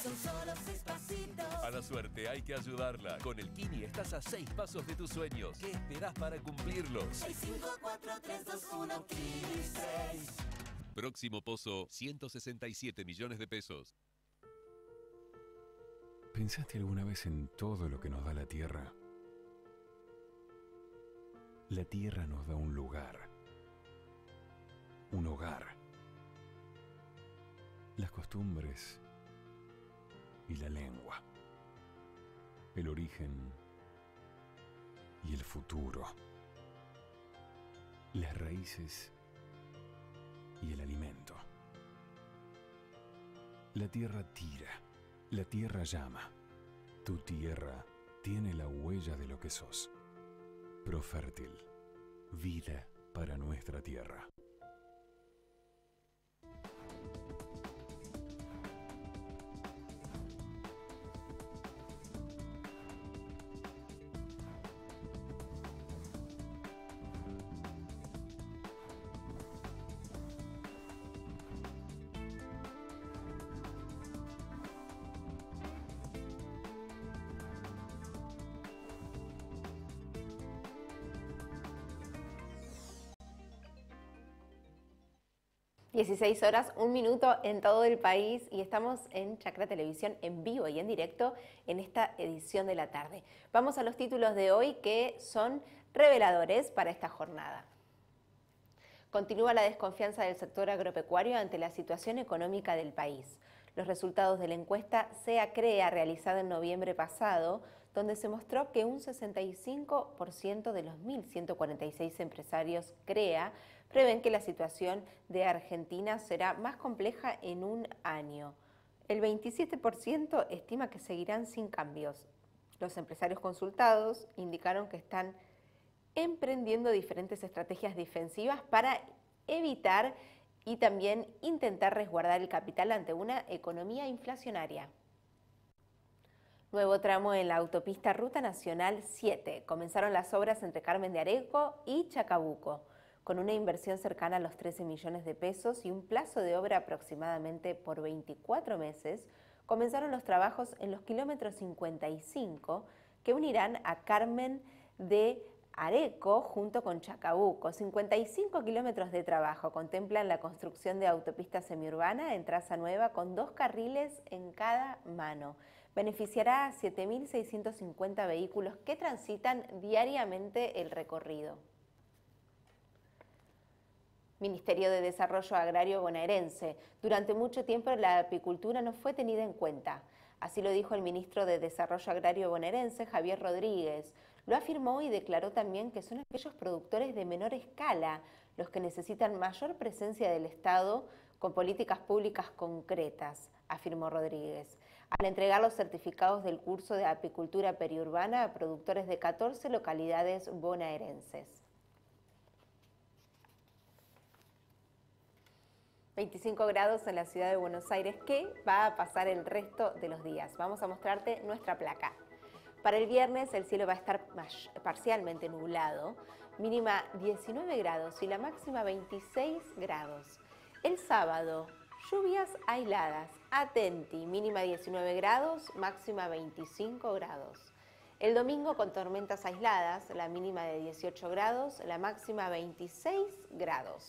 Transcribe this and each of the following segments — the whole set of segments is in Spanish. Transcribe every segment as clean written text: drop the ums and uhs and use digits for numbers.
Son solo 6 pasitos. A la suerte hay que ayudarla. Con el Kini estás a 6 pasos de tus sueños. ¿Qué esperás para cumplirlos? 6, 5, 4, 3, 2, 1, Kini 6. Próximo pozo, 167 millones de pesos. ¿Pensaste alguna vez en todo lo que nos da la tierra? La tierra nos da un lugar, un hogar, las costumbres y la lengua, el origen y el futuro, las raíces y el alimento. La tierra tira, la tierra llama. Tu tierra tiene la huella de lo que sos. Profértil, vida para nuestra tierra. (16 horas, 1 minuto) en todo el país y estamos en Chacra Televisión en vivo y en directo en esta edición de la tarde. Vamos a los títulos de hoy que son reveladores para esta jornada. Continúa la desconfianza del sector agropecuario ante la situación económica del país. Los resultados de la encuesta SEA-CREA realizada en noviembre pasado, donde se mostró que un 65% de los 1.146 empresarios CREA prevén que la situación de Argentina será más compleja en un año. El 27% estima que seguirán sin cambios. Los empresarios consultados indicaron que están emprendiendo diferentes estrategias defensivas para evitar y también intentar resguardar el capital ante una economía inflacionaria. Nuevo tramo en la autopista Ruta Nacional 7. Comenzaron las obras entre Carmen de Areco y Chacabuco, con una inversión cercana a los 13 millones de pesos y un plazo de obra aproximadamente por 24 meses. Comenzaron los trabajos en los kilómetros 55 que unirán a Carmen de Areco junto con Chacabuco. 55 kilómetros de trabajo contemplan la construcción de autopista semiurbana en traza nueva con 2 carriles en cada mano. Beneficiará a 7.650 vehículos que transitan diariamente el recorrido. Ministerio de Desarrollo Agrario bonaerense. Durante mucho tiempo la apicultura no fue tenida en cuenta. Así lo dijo el ministro de Desarrollo Agrario bonaerense, Javier Rodríguez. Lo afirmó y declaró también que son aquellos productores de menor escala los que necesitan mayor presencia del Estado con políticas públicas concretas, afirmó Rodríguez, al entregar los certificados del curso de apicultura periurbana a productores de 14 localidades bonaerenses. 25 grados en la ciudad de Buenos Aires. ¿Qué va a pasar el resto de los días? Vamos a mostrarte nuestra placa. Para el viernes el cielo va a estar parcialmente nublado, mínima 19 grados y la máxima 26 grados. El sábado, lluvias aisladas, atenti, mínima 19 grados, máxima 25 grados. El domingo con tormentas aisladas, la mínima de 18 grados, la máxima 26 grados.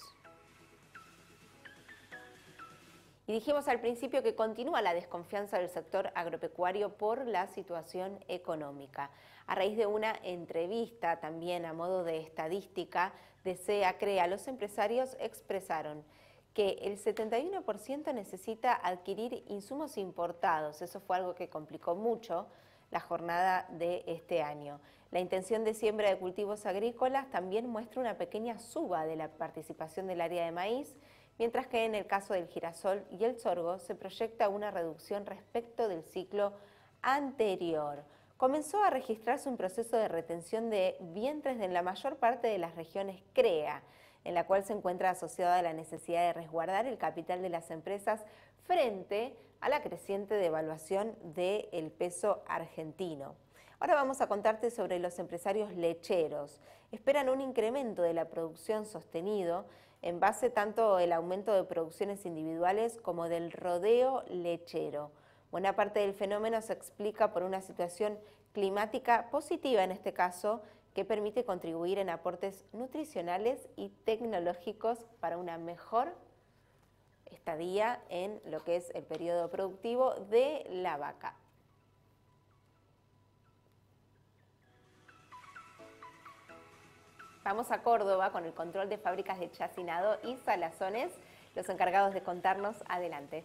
Y dijimos al principio que continúa la desconfianza del sector agropecuario por la situación económica. A raíz de una entrevista también a modo de estadística de SEA-CREA, los empresarios expresaron que el 71% necesita adquirir insumos importados. Eso fue algo que complicó mucho la jornada de este año. La intención de siembra de cultivos agrícolas también muestra una pequeña suba de la participación del área de maíz, mientras que en el caso del girasol y el sorgo se proyecta una reducción respecto del ciclo anterior. Comenzó a registrarse un proceso de retención de vientres en la mayor parte de las regiones CREA, en la cual se encuentra asociada la necesidad de resguardar el capital de las empresas frente a la creciente devaluación del peso argentino. Ahora vamos a contarte sobre los empresarios lecheros. Esperan un incremento de la producción sostenido en base tanto el aumento de producciones individuales como del rodeo lechero. Buena parte del fenómeno se explica por una situación climática positiva en este caso, que permite contribuir en aportes nutricionales y tecnológicos para una mejor estadía en lo que es el periodo productivo de la vaca. Vamos a Córdoba con el control de fábricas de chacinado y salazones. Los encargados de contarnos, adelante.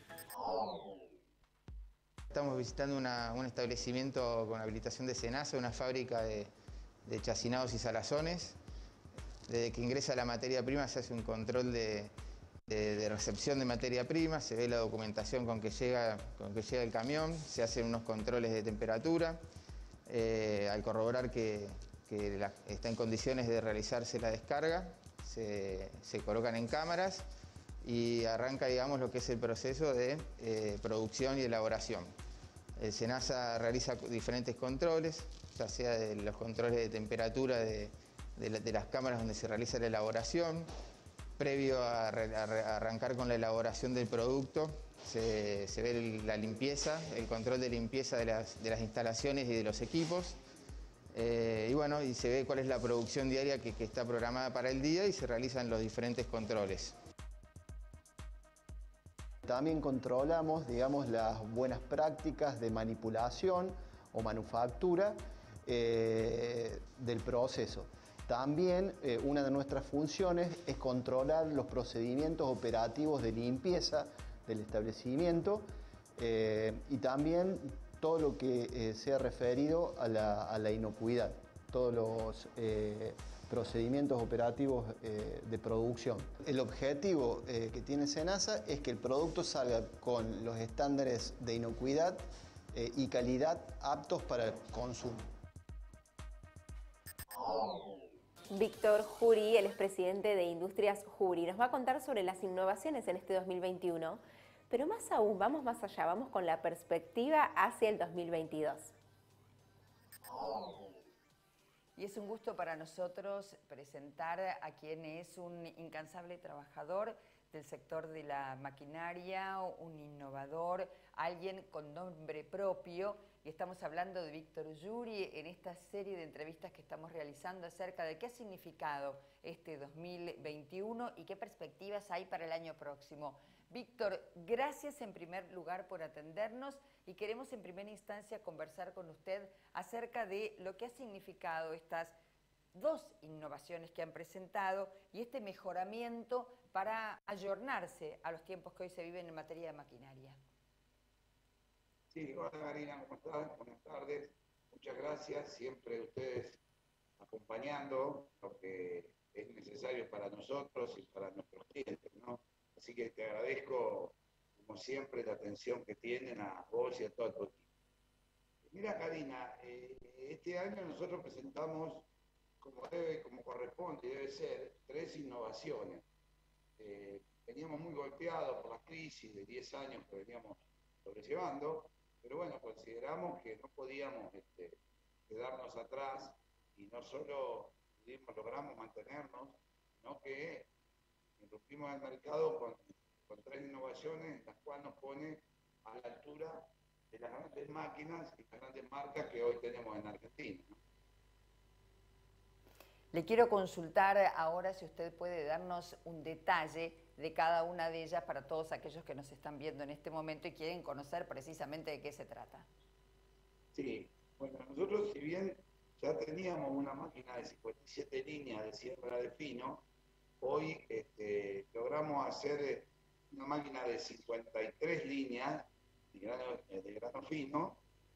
Estamos visitando un establecimiento con habilitación de SENASA, una fábrica de chacinados y salazones. Desde que ingresa la materia prima se hace un control de recepción de materia prima, se ve la documentación con que llega el camión, se hacen unos controles de temperatura. Al corroborar que está en condiciones de realizarse la descarga, se colocan en cámaras y arranca, digamos, lo que es el proceso de producción y elaboración. El SENASA realiza diferentes controles, ya sea de los controles de temperatura de las cámaras donde se realiza la elaboración. Previo a arrancar con la elaboración del producto, se ve la limpieza, el control de limpieza de las instalaciones y de los equipos. Y bueno, y se ve cuál es la producción diaria que está programada para el día y se realizan los diferentes controles. También controlamos, digamos, las buenas prácticas de manipulación o manufactura del proceso. También una de nuestras funciones es controlar los procedimientos operativos de limpieza del establecimiento y también todo lo que sea referido a la inocuidad, todos los procedimientos operativos de producción. El objetivo que tiene SENASA es que el producto salga con los estándares de inocuidad y calidad aptos para el consumo. Víctor Jury, el expresidente de Industrias Jury, nos va a contar sobre las innovaciones en este 2021, pero más aún, vamos más allá, vamos con la perspectiva hacia el 2022. Y es un gusto para nosotros presentar a quien es un incansable trabajador del sector de la maquinaria, un innovador, alguien con nombre propio. Y estamos hablando de Víctor Jury en esta serie de entrevistas que estamos realizando acerca de qué ha significado este 2021 y qué perspectivas hay para el año próximo. Víctor, gracias en primer lugar por atendernos y queremos en primera instancia conversar con usted acerca de lo que ha significado estas dos innovaciones que han presentado y este mejoramiento para ayornarse a los tiempos que hoy se viven en materia de maquinaria. Sí, hola Karina, ¿cómo estás? Buenas tardes. Muchas gracias, siempre ustedes acompañando lo que es necesario para nosotros y para nuestros clientes, ¿no? Así que te agradezco, como siempre, la atención que tienen a vos y a todo tu equipo. Mira, Karina, este año nosotros presentamos, como corresponde y debe ser, 3 innovaciones. Veníamos muy golpeados por la crisis de 10 años que veníamos sobrellevando, pero bueno, consideramos que no podíamos quedarnos atrás y no solo logramos mantenernos, sino que irrumpimos el mercado con 3 innovaciones, las cuales nos pone a la altura de las grandes máquinas y las grandes marcas que hoy tenemos en Argentina, ¿no? Le quiero consultar ahora si usted puede darnos un detalle de cada una de ellas para todos aquellos que nos están viendo en este momento y quieren conocer precisamente de qué se trata. Sí, bueno, nosotros si bien ya teníamos una máquina de 57 líneas de siembra de fino, hoy logramos hacer una máquina de 53 líneas de grano fino,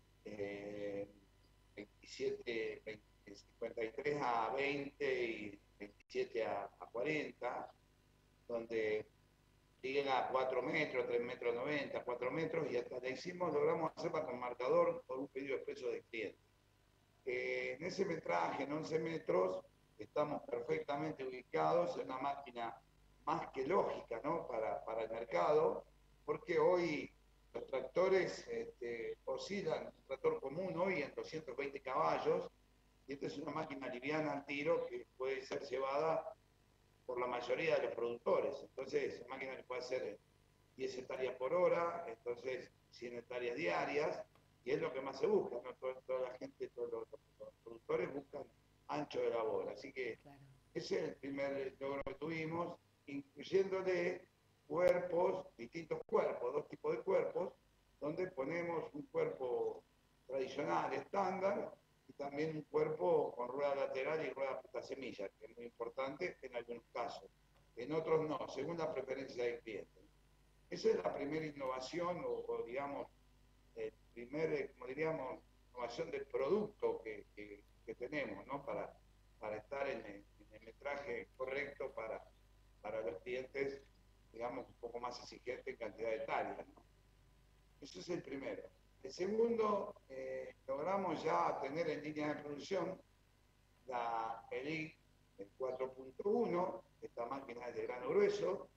53 a 20 y 27 a 40, donde llega a 4 metros, 3 metros 90, 4 metros, y hasta logramos hacerla con marcador por un pedido expreso del cliente. En ese metraje, en 11 metros, estamos perfectamente ubicados en una máquina más que lógica, ¿no? para el mercado, porque hoy los tractores oscilan, un tractor común hoy en 220 caballos, y esta es una máquina liviana al tiro que puede ser llevada por la mayoría de los productores. Entonces, esa máquina le puede hacer 10 hectáreas por hora, entonces 100 hectáreas diarias, y es lo que más se busca, ¿no? Toda la gente, todos los productores buscan ancho de labor, así que ese es el primer logro que tuvimos, incluyéndole cuerpos, distintos cuerpos, 2 tipos de cuerpos, donde ponemos un cuerpo tradicional, estándar, y también un cuerpo con rueda lateral y rueda semilla, que es muy importante en algunos casos. En otros no, según la preferencia del cliente. Esa es la primera innovación, o digamos, el primer, como diríamos, innovación del producto que tenemos, ¿no? Para estar en el metraje correcto para los clientes, digamos, un poco más exigentes en cantidad de hectáreas, ¿no? Eso es el primero. El segundo, logramos ya tener en línea de producción la ELIC 4.1, esta máquina es de grano grueso,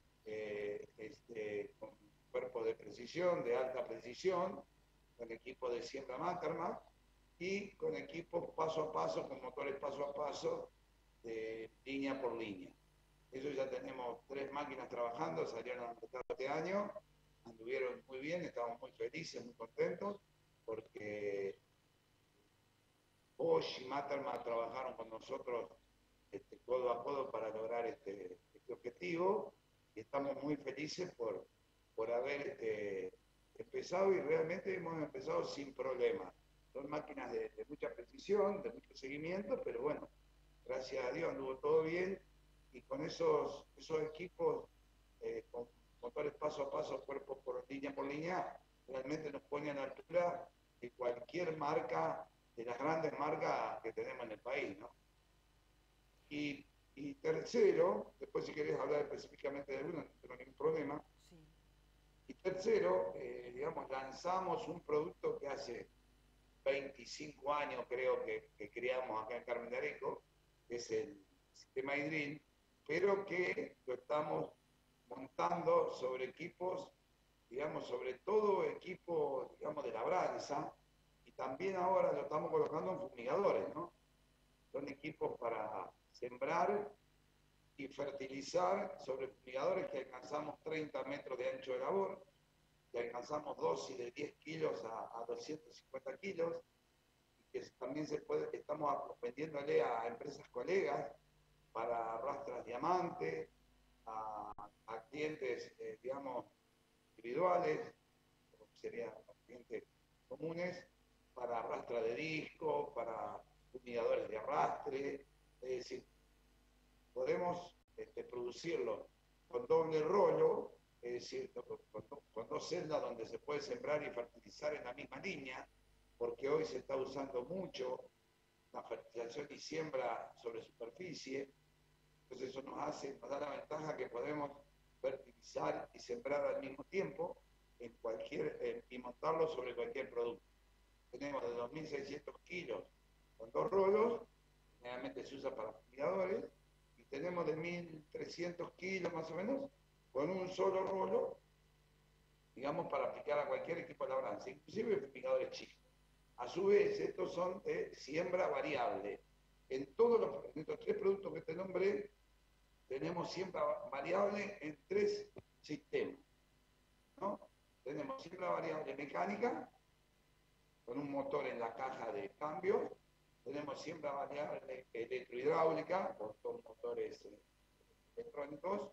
con cuerpos de precisión, de alta precisión, con equipos de siembra Materma y con equipos paso a paso, con motores paso a paso, de línea por línea. Eso ya tenemos 3 máquinas trabajando, salieron a este año, anduvieron muy bien, estamos muy felices, muy contentos, porque Bosch y Materma trabajaron con nosotros codo a codo para lograr este objetivo, y estamos muy felices por haber empezado, y realmente hemos empezado sin problemas. Son máquinas de mucha precisión, de mucho seguimiento, pero bueno, gracias a Dios anduvo todo bien, y con esos equipos, con motores paso a paso, cuerpo por línea, realmente nos pone a la altura de cualquier marca, de las grandes marcas que tenemos en el país, ¿no? Y tercero, después si querés hablar específicamente de alguno, no tengo ningún problema. Sí. Y tercero, digamos, lanzamos un producto que hace 25 años creo que creamos acá en Carmen de Areco, que es el sistema iDrill, pero que lo estamos montando sobre equipos, digamos, sobre todo equipos, digamos, de labranza, y también ahora lo estamos colocando en fumigadores, ¿no? Son equipos para sembrar y fertilizar sobre fumigadores que alcanzamos 30 metros de ancho de labor, que alcanzamos dosis de 10 kilos a 250 kilos, y que también estamos vendiéndole a empresas colegas para rastras diamante, a clientes, digamos, individuales, como serían clientes comunes, para rastra de disco, para fumigadores de arrastre, es decir, podemos producirlo con doble rollo, es decir, con 2 celdas donde se puede sembrar y fertilizar en la misma línea, porque hoy se está usando mucho la fertilización y siembra sobre superficie. Entonces eso nos da la ventaja que podemos fertilizar y sembrar al mismo tiempo y montarlo sobre cualquier producto. Tenemos de 2.600 kilos con 2 rolos, generalmente se usa para fumigadores, y tenemos de 1.300 kilos más o menos con un solo rolo, digamos, para aplicar a cualquier equipo de labranza, inclusive fumigadores chicos. A su vez, estos son de siembra variable. En estos 3 productos que te nombré, tenemos siembra variable en 3 sistemas, ¿no? Tenemos siembra variable mecánica, con un motor en la caja de cambios. Tenemos siembra variable electrohidráulica, por 2 motores electrónicos.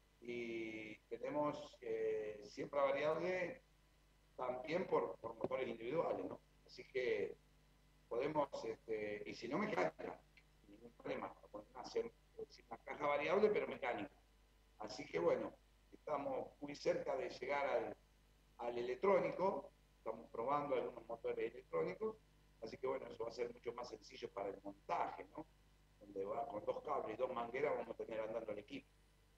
Y tenemos siembra variable también por motores individuales, ¿no? Así que podemos, y si no mecánica, ningún problema, una caja variable pero mecánica. Así que bueno, estamos muy cerca de llegar al electrónico, estamos probando algunos motores electrónicos, así que bueno, eso va a ser mucho más sencillo para el montaje, ¿no? Donde va con 2 cables y 2 mangueras vamos a tener andando el equipo.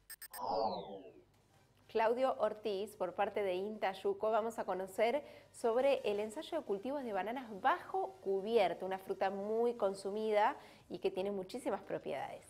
Claudio Ortiz, por parte de INTA Yuco, vamos a conocer sobre el ensayo de cultivos de bananas bajo cubierta, una fruta muy consumida y que tiene muchísimas propiedades.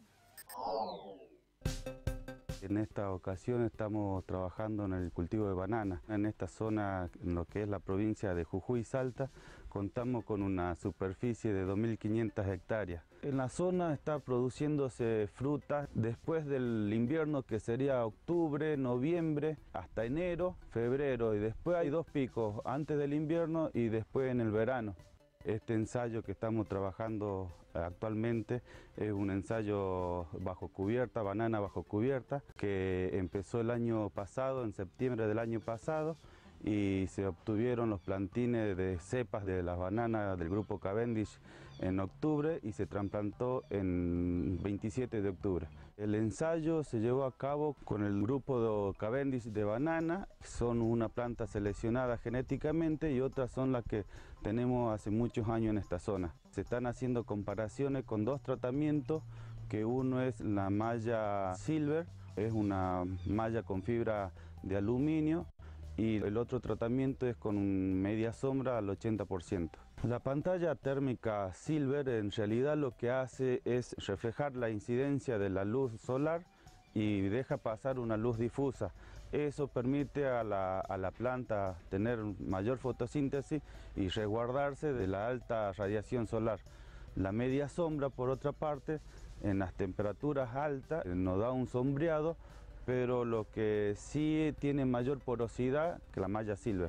En esta ocasión estamos trabajando en el cultivo de banana. En esta zona, en lo que es la provincia de Jujuy y Salta, contamos con una superficie de 2.500 hectáreas. En la zona está produciéndose frutas después del invierno, que sería octubre, noviembre, hasta enero, febrero, y después hay 2 picos, antes del invierno y después en el verano. Este ensayo que estamos trabajando actualmente es un ensayo bajo cubierta, banana bajo cubierta, que empezó el año pasado, en septiembre del año pasado, y se obtuvieron los plantines de cepas de las bananas del grupo Cavendish en octubre y se trasplantó en 27 de octubre. El ensayo se llevó a cabo con el grupo de Cavendish de banana. Son una planta seleccionada genéticamente y otras son las que tenemos hace muchos años en esta zona. Se están haciendo comparaciones con 2 tratamientos, que uno es la malla Silver, es una malla con fibra de aluminio, y el otro tratamiento es con media sombra al 80%. La pantalla térmica Silver en realidad lo que hace es reflejar la incidencia de la luz solar y deja pasar una luz difusa. Eso permite a la planta tener mayor fotosíntesis y resguardarse de la alta radiación solar. La media sombra, por otra parte, en las temperaturas altas nos da un sombreado, pero lo que sí tiene mayor porosidad que la malla Silver.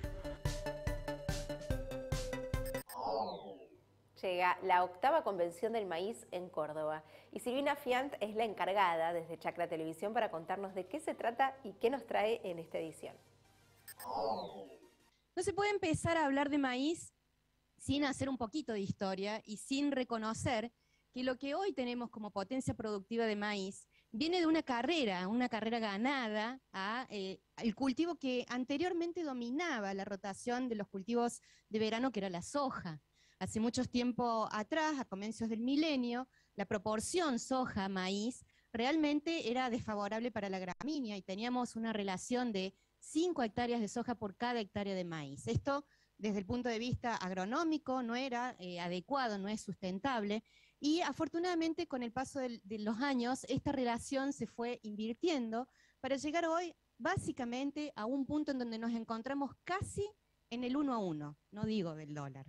Llega la 8ª Convención del Maíz en Córdoba y Silvina Fiant es la encargada desde Chacra Televisión para contarnos de qué se trata y qué nos trae en esta edición. No se puede empezar a hablar de maíz sin hacer un poquito de historia y sin reconocer que lo que hoy tenemos como potencia productiva de maíz viene de una carrera ganada al cultivo que anteriormente dominaba la rotación de los cultivos de verano, que era la soja. Hace mucho tiempo atrás, a comienzos del milenio, la proporción soja-maíz realmente era desfavorable para la gramínea y teníamos una relación de 5 hectáreas de soja por cada hectárea de maíz. Esto, desde el punto de vista agronómico, no era adecuado, no es sustentable. Y afortunadamente con el paso de los años esta relación se fue invirtiendo para llegar hoy básicamente a un punto en donde nos encontramos casi en el 1 a 1, no digo del dólar,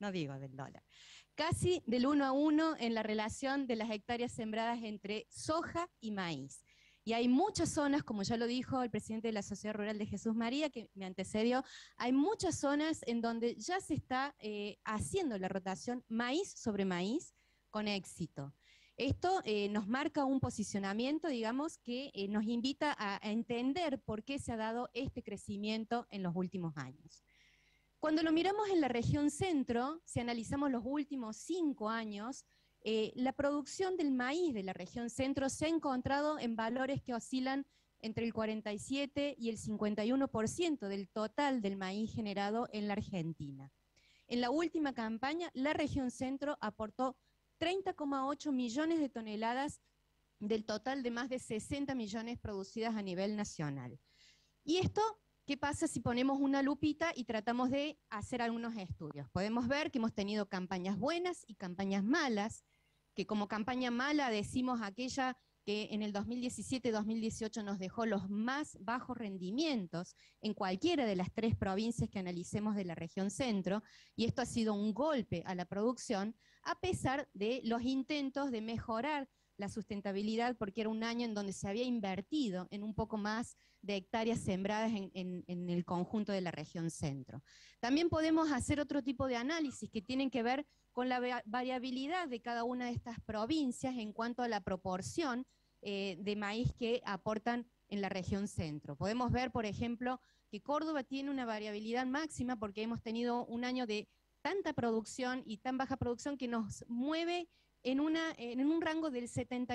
casi del 1 a 1 en la relación de las hectáreas sembradas entre soja y maíz. Y hay muchas zonas, como ya lo dijo el presidente de la Sociedad Rural de Jesús María, que me antecedió, hay muchas zonas en donde ya se está haciendo la rotación maíz sobre maíz, con éxito. Esto nos marca un posicionamiento, digamos, que nos invita a entender por qué se ha dado este crecimiento en los últimos años. Cuando lo miramos en la región centro, si analizamos los últimos 5 años, la producción del maíz de la región centro se ha encontrado en valores que oscilan entre el 47 y el 51% del total del maíz generado en la Argentina. En la última campaña, la región centro aportó 30,8 millones de toneladas del total de más de 60 millones producidas a nivel nacional. Y esto, ¿qué pasa si ponemos una lupita y tratamos de hacer algunos estudios? Podemos ver que hemos tenido campañas buenas y campañas malas, que como campaña mala decimos aquella que en el 2017-2018 nos dejó los más bajos rendimientos en cualquiera de las 3 provincias que analicemos de la región centro, y esto ha sido un golpe a la producción, a pesar de los intentos de mejorar la sustentabilidad, porque era un año en donde se había invertido en un poco más de hectáreas sembradas en el conjunto de la región centro. También podemos hacer otro tipo de análisis que tienen que ver con la variabilidad de cada una de estas provincias en cuanto a la proporción de maíz que aportan en la región centro. Podemos ver, por ejemplo, que Córdoba tiene una variabilidad máxima porque hemos tenido un año de tanta producción y tan baja producción que nos mueve en un rango del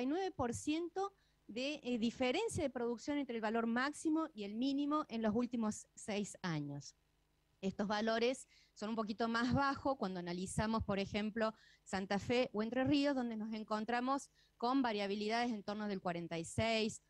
79% de diferencia de producción entre el valor máximo y el mínimo en los últimos 6 años. Estos valores son un poquito más bajos cuando analizamos, por ejemplo, Santa Fe o Entre Ríos, donde nos encontramos con variabilidades en torno del 46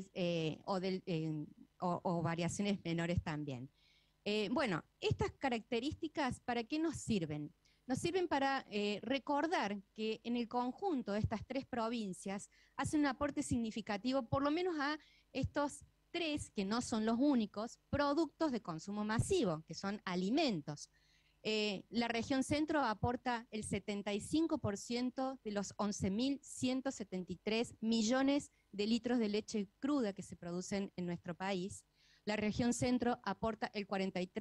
o variaciones menores también. Bueno, estas características, ¿para qué nos sirven? Nos sirven para recordar que en el conjunto de estas 3 provincias hacen un aporte significativo, por lo menos a estos 3, que no son los únicos, productos de consumo masivo, que son alimentos. La región centro aporta el 75% de los 11.173 millones de litros de leche cruda que se producen en nuestro país. La región centro aporta el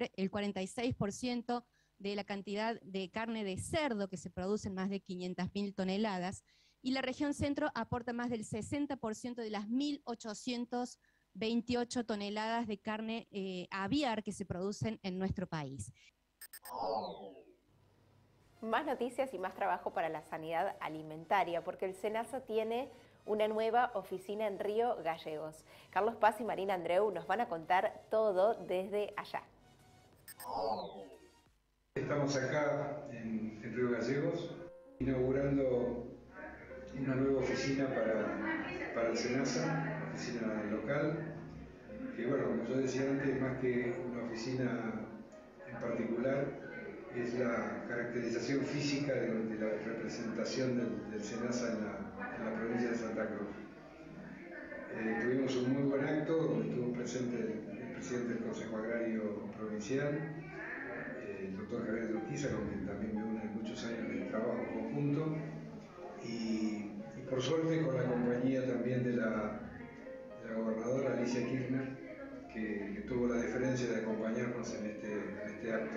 46% de la cantidad de carne de cerdo que se produce, en más de 500.000 toneladas, y la región centro aporta más del 60% de las 1.828 toneladas de carne aviar que se producen en nuestro país. Más noticias y más trabajo para la sanidad alimentaria, porque el SENASA tiene una nueva oficina en Río Gallegos. Carlos Paz y Marina Andreu nos van a contar todo desde allá. Estamos acá en Río Gallegos, inaugurando una nueva oficina para el SENASA, oficina local, que bueno, como yo decía antes, más que una oficina en particular, es la caracterización física de la representación del SENASA en la provincia de Santa Cruz. Tuvimos un muy buen acto donde estuvo presente el presidente del Consejo Agrario Provincial, el doctor Javier de Urquiza, con quien también me unen muchos años de trabajo conjunto, y por suerte con la compañía también de la gobernadora Alicia Kirchner, que tuvo la deferencia de acompañarnos en este acto.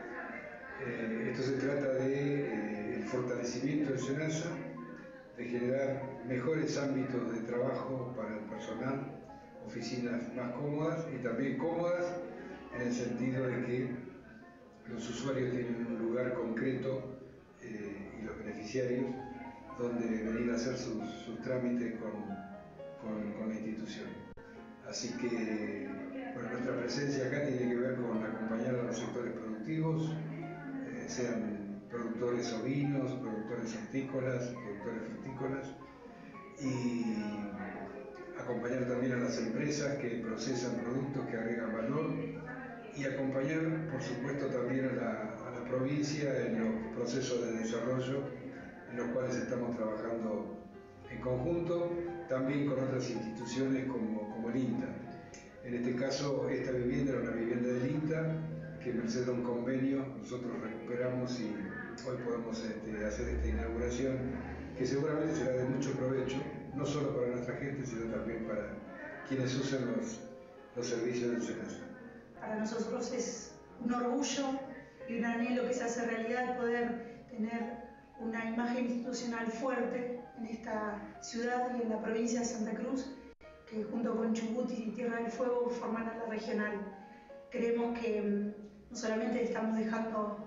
Esto se trata de el fortalecimiento del SENASA, de generar mejores ámbitos de trabajo para el personal, oficinas más cómodas y también cómodas en el sentido de que los usuarios tienen un lugar concreto y los beneficiarios donde venir a hacer sus trámites con la institución. Así que bueno, nuestra presencia acá tiene que ver con acompañar a los sectores productivos, sean productores ovinos, productores hortícolas, productores frutícolas, y acompañar también a las empresas que procesan productos que agregan valor, y acompañar, por supuesto, también a la provincia en los procesos de desarrollo en los cuales estamos trabajando en conjunto, también con otras instituciones como el INTA. En este caso, esta vivienda era una vivienda del INTA, que merced a un convenio nosotros recuperamos y hoy podemos hacer esta inauguración, que seguramente será de mucho provecho, no solo para nuestra gente, sino también para quienes usan los servicios del SENASA. Para nosotros es un orgullo y un anhelo que se hace realidad poder tener una imagen institucional fuerte en esta ciudad y en la provincia de Santa Cruz, que junto con Chubut y Tierra del Fuego forman a la regional. Creemos que no solamente estamos dejando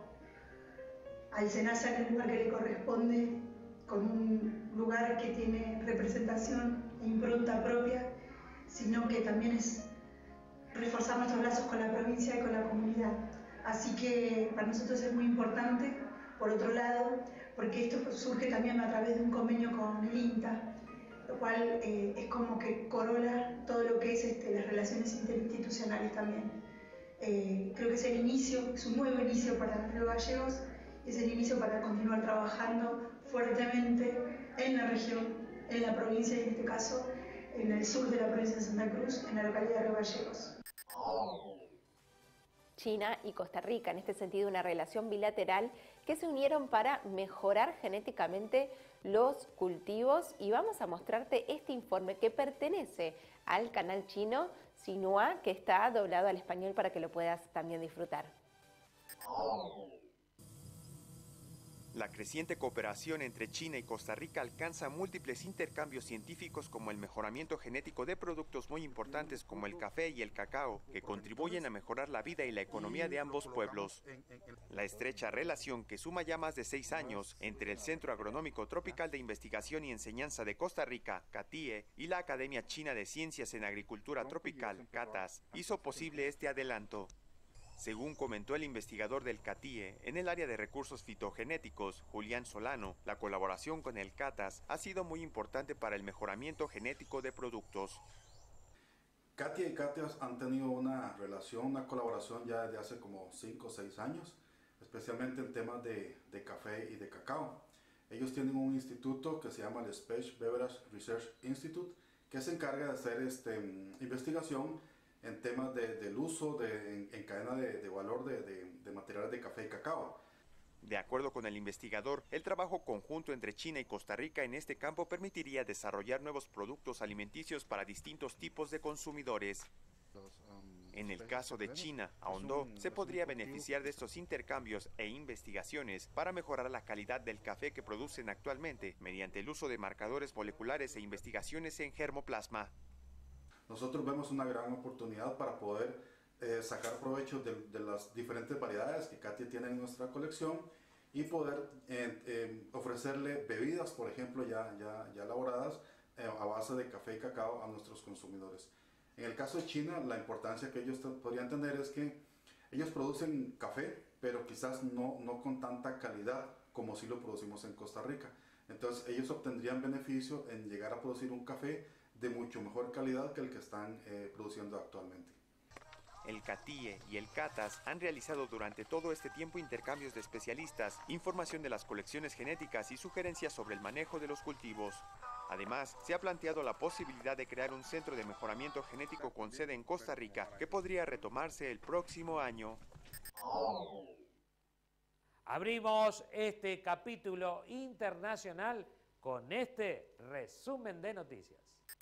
al SENASA en el lugar que le corresponde, con un lugar que tiene representación e impronta propia, sino que también es reforzar nuestros lazos con la provincia y con la comunidad. Así que para nosotros es muy importante, por otro lado, porque esto surge también a través de un convenio con el INTA, lo cual es como que corola todo lo que es las relaciones interinstitucionales también. Creo que es el inicio, es un nuevo inicio para Río Gallegos, es el inicio para continuar trabajando fuertemente en la región, en la provincia y en este caso en el sur de la provincia de Santa Cruz, en la localidad de Río Gallegos. China y Costa Rica, en este sentido una relación bilateral que se unieron para mejorar genéticamente los cultivos, y vamos a mostrarte este informe que pertenece al canal chino Xinhua, que está doblado al español para que lo puedas también disfrutar. La creciente cooperación entre China y Costa Rica alcanza múltiples intercambios científicos, como el mejoramiento genético de productos muy importantes como el café y el cacao, que contribuyen a mejorar la vida y la economía de ambos pueblos. La estrecha relación, que suma ya más de 6 años, entre el Centro Agronómico Tropical de Investigación y Enseñanza de Costa Rica, CATIE, y la Academia China de Ciencias en Agricultura Tropical, CATAS, hizo posible este adelanto. Según comentó el investigador del CATIE en el área de recursos fitogenéticos, Julián Solano, la colaboración con el CATAS ha sido muy importante para el mejoramiento genético de productos. CATIE y CATAS han tenido una relación, una colaboración ya desde hace como 5 o 6 años, especialmente en temas de café y de cacao. Ellos tienen un instituto que se llama el Speech Beverage Research Institute, que se encarga de hacer investigación en temas del uso en cadena de valor de materiales de café y cacao. De acuerdo con el investigador, el trabajo conjunto entre China y Costa Rica en este campo permitiría desarrollar nuevos productos alimenticios para distintos tipos de consumidores. En el caso de China, ahondó, se podría beneficiar de estos intercambios e investigaciones para mejorar la calidad del café que producen actualmente mediante el uso de marcadores moleculares e investigaciones en germoplasma. Nosotros vemos una gran oportunidad para poder sacar provecho de las diferentes variedades que Katia tiene en nuestra colección y poder ofrecerle bebidas, por ejemplo, ya elaboradas a base de café y cacao a nuestros consumidores. En el caso de China, la importancia que ellos podrían tener es que ellos producen café, pero quizás no con tanta calidad como si lo producimos en Costa Rica. Entonces ellos obtendrían beneficio en llegar a producir un café de mucho mejor calidad que el que están produciendo actualmente. El CATIE y el CATAS han realizado durante todo este tiempo intercambios de especialistas, información de las colecciones genéticas y sugerencias sobre el manejo de los cultivos. Además, se ha planteado la posibilidad de crear un centro de mejoramiento genético con sede en Costa Rica que podría retomarse el próximo año. Abrimos este capítulo internacional con este resumen de noticias.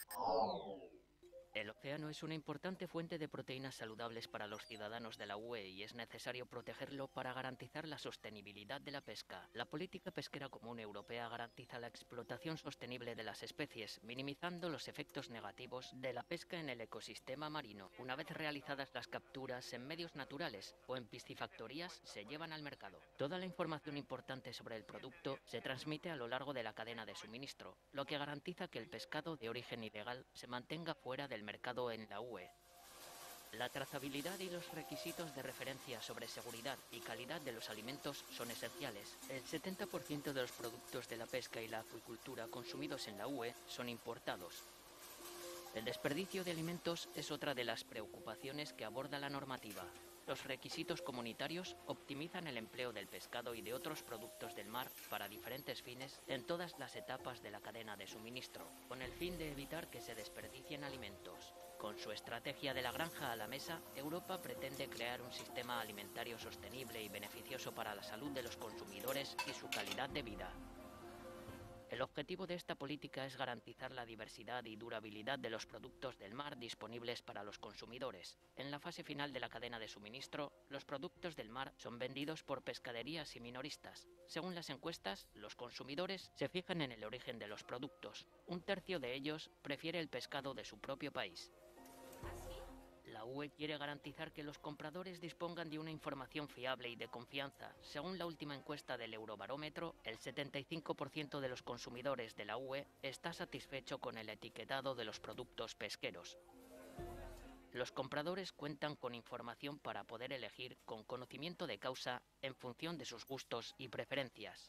El océano es una importante fuente de proteínas saludables para los ciudadanos de la UE y es necesario protegerlo para garantizar la sostenibilidad de la pesca. La política pesquera común europea garantiza la explotación sostenible de las especies, minimizando los efectos negativos de la pesca en el ecosistema marino. Una vez realizadas las capturas en medios naturales o en piscifactorías, se llevan al mercado. Toda la información importante sobre el producto se transmite a lo largo de la cadena de suministro, lo que garantiza que el pescado de origen ilegal se mantenga fuera del mercado en la UE. La trazabilidad y los requisitos de referencia sobre seguridad y calidad de los alimentos son esenciales. El 70% de los productos de la pesca y la acuicultura consumidos en la UE son importados. El desperdicio de alimentos es otra de las preocupaciones que aborda la normativa. Los requisitos comunitarios optimizan el empleo del pescado y de otros productos del mar para diferentes fines en todas las etapas de la cadena de suministro, con el fin de evitar que se desperdicien alimentos. Con su estrategia de la granja a la mesa, Europa pretende crear un sistema alimentario sostenible y beneficioso para la salud de los consumidores y su calidad de vida. El objetivo de esta política es garantizar la diversidad y durabilidad de los productos del mar disponibles para los consumidores. En la fase final de la cadena de suministro, los productos del mar son vendidos por pescaderías y minoristas. Según las encuestas, los consumidores se fijan en el origen de los productos. Un tercio de ellos prefiere el pescado de su propio país. La UE quiere garantizar que los compradores dispongan de una información fiable y de confianza. Según la última encuesta del Eurobarómetro, el 75% de los consumidores de la UE está satisfecho con el etiquetado de los productos pesqueros. Los compradores cuentan con información para poder elegir con conocimiento de causa en función de sus gustos y preferencias.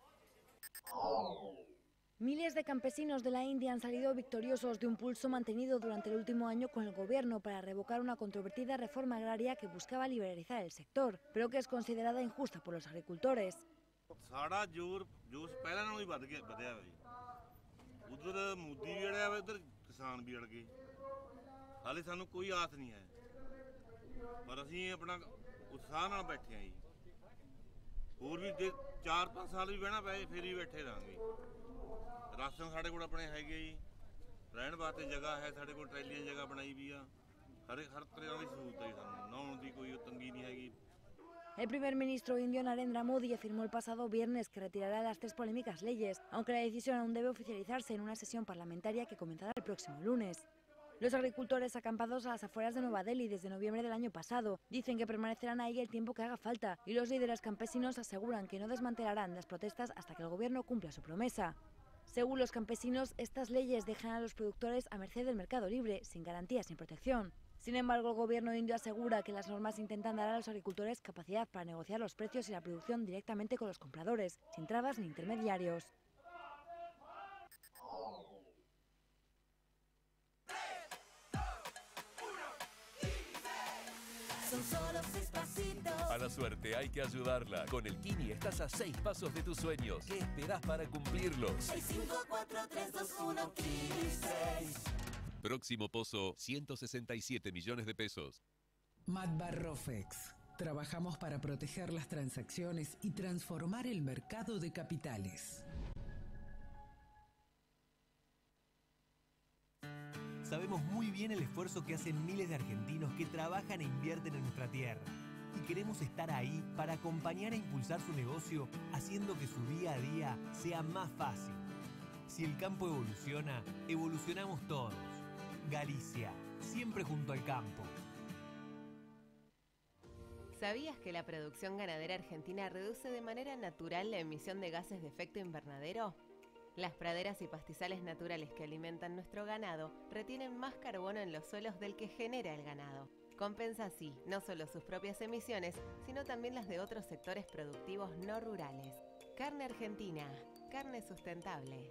Miles de campesinos de la India han salido victoriosos de un pulso mantenido durante el último año con el gobierno para revocar una controvertida reforma agraria que buscaba liberalizar el sector, pero que es considerada injusta por los agricultores. Ration ਸਾਡੇ ਕੋਲ ਆਪਣੇ ਹੈਗੇ ਜੀ ਰਹਿਣ ਵਾਸਤੇ ਜਗ੍ਹਾ ਹੈ ਸਾਡੇ ਕੋਲ ਟਰੈਲੀਆਂ ਜਗ੍ਹਾ ਬਣਾਈ ਵੀ ਆ ਹਰ ਤਰ੍ਹਾਂ ਦੀ ਸਹੂਲਤ ਹੈ ਸਾਨੂੰ ਨਹਾਉਣ ਦੀ ਕੋਈ ਤੰਗੀ ਨਹੀਂ ਹੈਗੀ। El primer ministro indio Narendra Modi afirmó el pasado viernes que retirará las 3 polémicas leyes, aunque la decisión aún debe oficializarse en una sesión parlamentaria que comenzará el próximo lunes. Los agricultores acampados a las afueras de Nueva Delhi desde noviembre del año pasado dicen que permanecerán ahí el tiempo que haga falta y los líderes campesinos aseguran que no desmantelarán las protestas hasta que el gobierno cumpla su promesa. Según los campesinos, estas leyes dejan a los productores a merced del mercado libre, sin garantías ni protección. Sin embargo, el gobierno indio asegura que las normas intentan dar a los agricultores capacidad para negociar los precios y la producción directamente con los compradores, sin trabas ni intermediarios. Son solo 6 pasitos. A la suerte hay que ayudarla. Con el Kini estás a 6 pasos de tus sueños. ¿Qué esperás para cumplirlos? 6, 5, 4, 3, 2, 1, Kini 6. Próximo pozo, 167 millones de pesos. Matbarrofex. Trabajamos para proteger las transacciones y transformar el mercado de capitales. Sabemos muy bien el esfuerzo que hacen miles de argentinos que trabajan e invierten en nuestra tierra. Y queremos estar ahí para acompañar e impulsar su negocio, haciendo que su día a día sea más fácil. Si el campo evoluciona, evolucionamos todos. Galicia, siempre junto al campo. ¿Sabías que la producción ganadera argentina reduce de manera natural la emisión de gases de efecto invernadero? Las praderas y pastizales naturales que alimentan nuestro ganado retienen más carbono en los suelos del que genera el ganado. Compensa así no solo sus propias emisiones, sino también las de otros sectores productivos no rurales. Carne argentina, carne sustentable.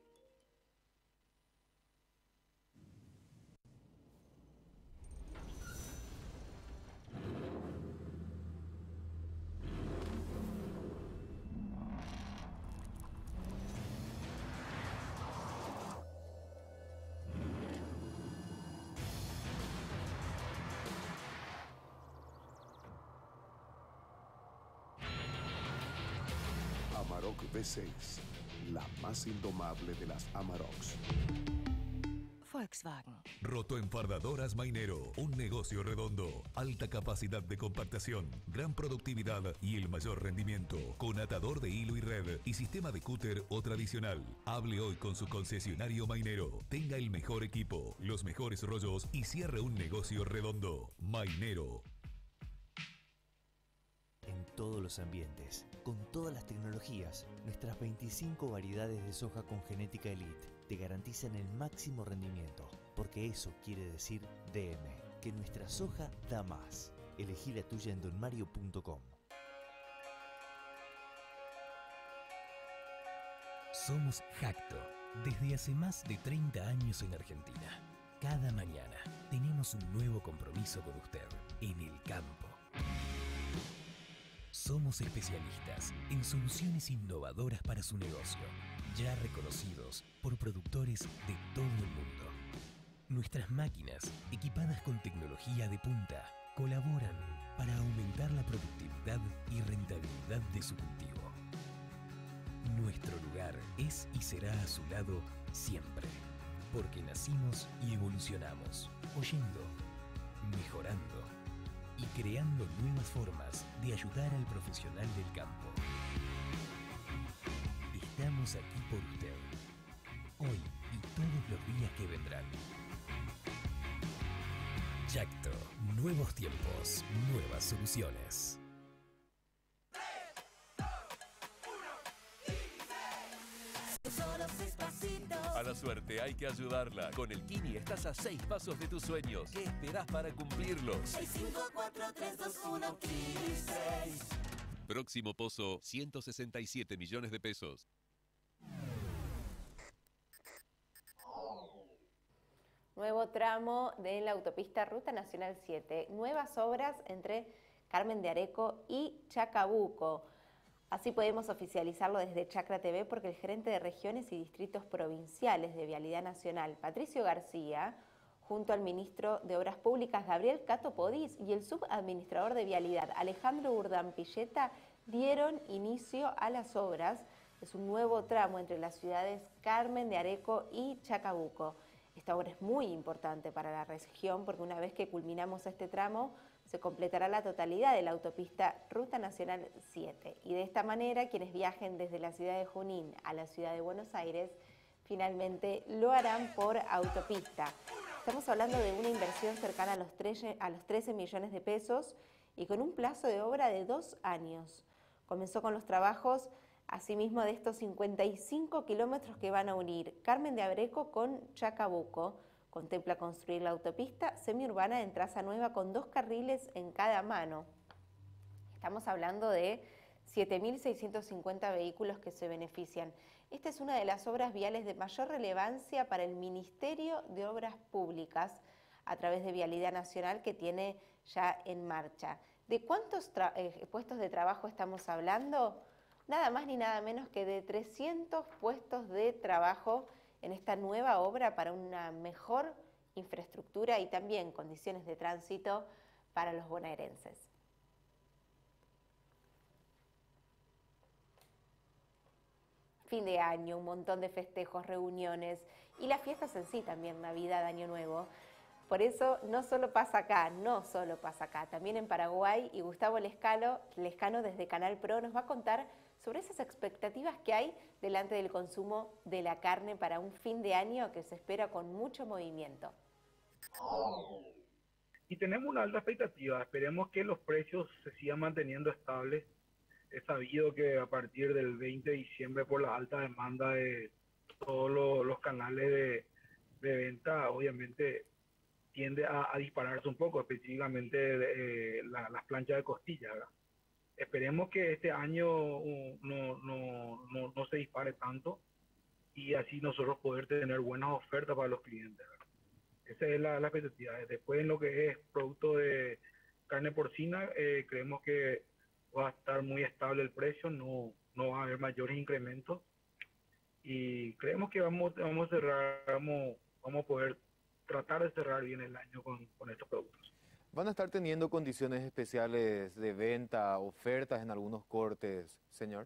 Amarok V6, la más indomable de las Amaroks. Volkswagen. Rotoenfardadoras Mainero, un negocio redondo, alta capacidad de compactación, gran productividad y el mayor rendimiento, con atador de hilo y red y sistema de cúter o tradicional. Hable hoy con su concesionario Mainero, tenga el mejor equipo, los mejores rollos y cierre un negocio redondo. Mainero. En todos los ambientes, con todas las tecnologías, nuestras 25 variedades de soja con genética elite te garantizan el máximo rendimiento, porque eso quiere decir DM, que nuestra soja da más. Elegí la tuya en donmario.com. Somos Jacto, desde hace más de 30 años en Argentina. Cada mañana tenemos un nuevo compromiso con usted en el campo. Somos especialistas en soluciones innovadoras para su negocio, ya reconocidos por productores de todo el mundo. Nuestras máquinas, equipadas con tecnología de punta, colaboran para aumentar la productividad y rentabilidad de su cultivo. Nuestro lugar es y será a su lado siempre, porque nacimos y evolucionamos, oyendo, mejorando y creando nuevas formas de ayudar al profesional del campo. Estamos aquí por usted, hoy y todos los días que vendrán. Jacto, nuevos tiempos, nuevas soluciones. A la suerte hay que ayudarla. Con el Kini estás a 6 pasos de tus sueños. ¿Qué esperás para cumplirlos? 654-321 Kini 6. Próximo pozo, 167 millones de pesos. Nuevo tramo de la autopista Ruta Nacional 7. Nuevas obras entre Carmen de Areco y Chacabuco. Así podemos oficializarlo desde Chacra TV porque el gerente de regiones y distritos provinciales de Vialidad Nacional, Patricio García, junto al ministro de Obras Públicas, Gabriel Cato Podís, y el subadministrador de Vialidad, Alejandro Urdampilleta, dieron inicio a las obras. Es un nuevo tramo entre las ciudades Carmen de Areco y Chacabuco. Esta obra es muy importante para la región porque una vez que culminamos este tramo, se completará la totalidad de la autopista Ruta Nacional 7. Y de esta manera, quienes viajen desde la ciudad de Junín a la ciudad de Buenos Aires, finalmente lo harán por autopista. Estamos hablando de una inversión cercana a los 13 millones de pesos y con un plazo de obra de 2 años. Comenzó con los trabajos, asimismo, de estos 55 kilómetros que van a unir Carmen de Areco con Chacabuco. Contempla construir la autopista semiurbana en traza nueva con 2 carriles en cada mano. Estamos hablando de 7.650 vehículos que se benefician. Esta es una de las obras viales de mayor relevancia para el Ministerio de Obras Públicas a través de Vialidad Nacional que tiene ya en marcha. ¿De cuántos puestos de trabajo estamos hablando? Nada más ni nada menos que de 300 puestos de trabajo en esta nueva obra para una mejor infraestructura y también condiciones de tránsito para los bonaerenses. Fin de año, un montón de festejos, reuniones y las fiestas en sí también, Navidad, Año Nuevo. Por eso no solo pasa acá, también en Paraguay, y Gustavo Lescano desde Canal Pro nos va a contar sobre esas expectativas que hay delante del consumo de la carne para un fin de año que se espera con mucho movimiento. Y tenemos una alta expectativa, esperemos que los precios se sigan manteniendo estables. Es sabido que a partir del 20 de diciembre, por la alta demanda de todos los canales de venta, obviamente tiende a dispararse un poco, específicamente las planchas de costilla, ¿verdad? Esperemos que este año no se dispare tanto y así nosotros poder tener buenas ofertas para los clientes, ¿verdad? Esa es la expectativa. Después, en lo que es producto de carne porcina, creemos que va a estar muy estable el precio, no va a haber mayores incrementos y creemos que vamos a cerrar, vamos a poder tratar de cerrar bien el año con estos productos. ¿Van a estar teniendo condiciones especiales de venta, ofertas en algunos cortes, señor?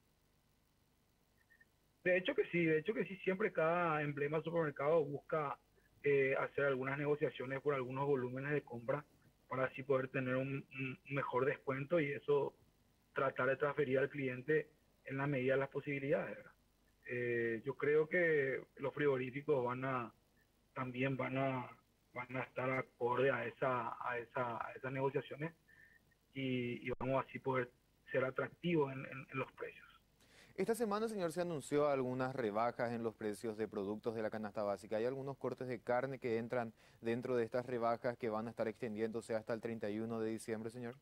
De hecho que sí, siempre cada emblema supermercado busca hacer algunas negociaciones por algunos volúmenes de compra para así poder tener un mejor descuento y eso tratar de transferir al cliente en la medida de las posibilidades, ¿verdad? Yo creo que los frigoríficos también van a estar acorde a esas negociaciones y vamos así poder ser atractivos en los precios. Esta semana, señor, se anunció algunas rebajas en los precios de productos de la canasta básica. ¿Hay algunos cortes de carne que entran dentro de estas rebajas que van a estar extendiéndose hasta el 31 de diciembre, señor?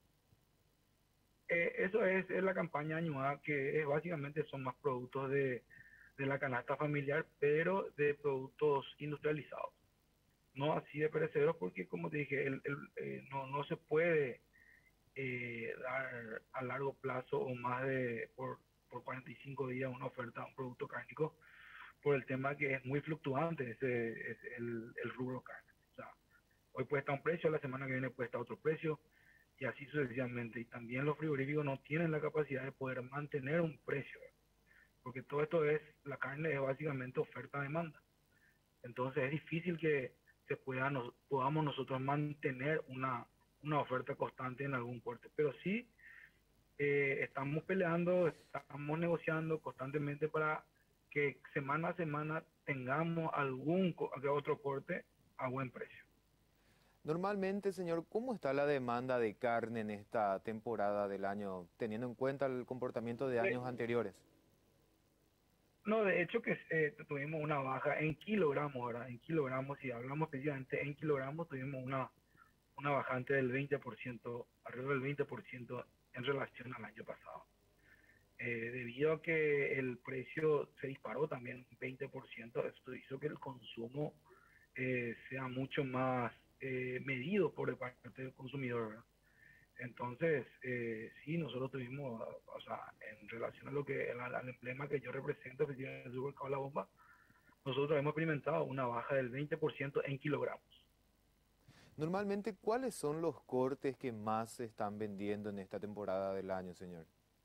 Eso es la campaña añuada, que básicamente son más productos de la canasta familiar, pero de productos industrializados. No así de perecederos, porque como te dije, no se puede dar a largo plazo o más por 45 días una oferta a un producto cárnico, por el tema que es muy fluctuante el rubro carne. O sea, hoy puede estar un precio, la semana que viene puede estar otro precio, y así sucesivamente. Y también los frigoríficos no tienen la capacidad de poder mantener un precio, porque todo esto la carne es básicamente oferta-demanda. Entonces es difícil que podamos nosotros mantener una oferta constante en algún corte, pero sí estamos peleando, estamos negociando constantemente para que semana a semana tengamos algún otro corte a buen precio. Normalmente, señor, ¿cómo está la demanda de carne en esta temporada del año, teniendo en cuenta el comportamiento de años anteriores? No, de hecho que tuvimos una baja en kilogramos, ¿verdad? En kilogramos, si hablamos específicamente en kilogramos, tuvimos una bajante del 20%, alrededor del 20% en relación al año pasado. Debido a que el precio se disparó también un 20%, esto hizo que el consumo sea mucho más medido por parte del consumidor, ¿verdad? Entonces, sí, nosotros tuvimos, o sea, en relación a lo que al emblema que yo represento, efectivamente, el supermercado La Bomba, nosotros hemos experimentado una baja del 20% en kilogramos. Normalmente, ¿cuáles son los cortes que más se están vendiendo en esta temporada del año, señor?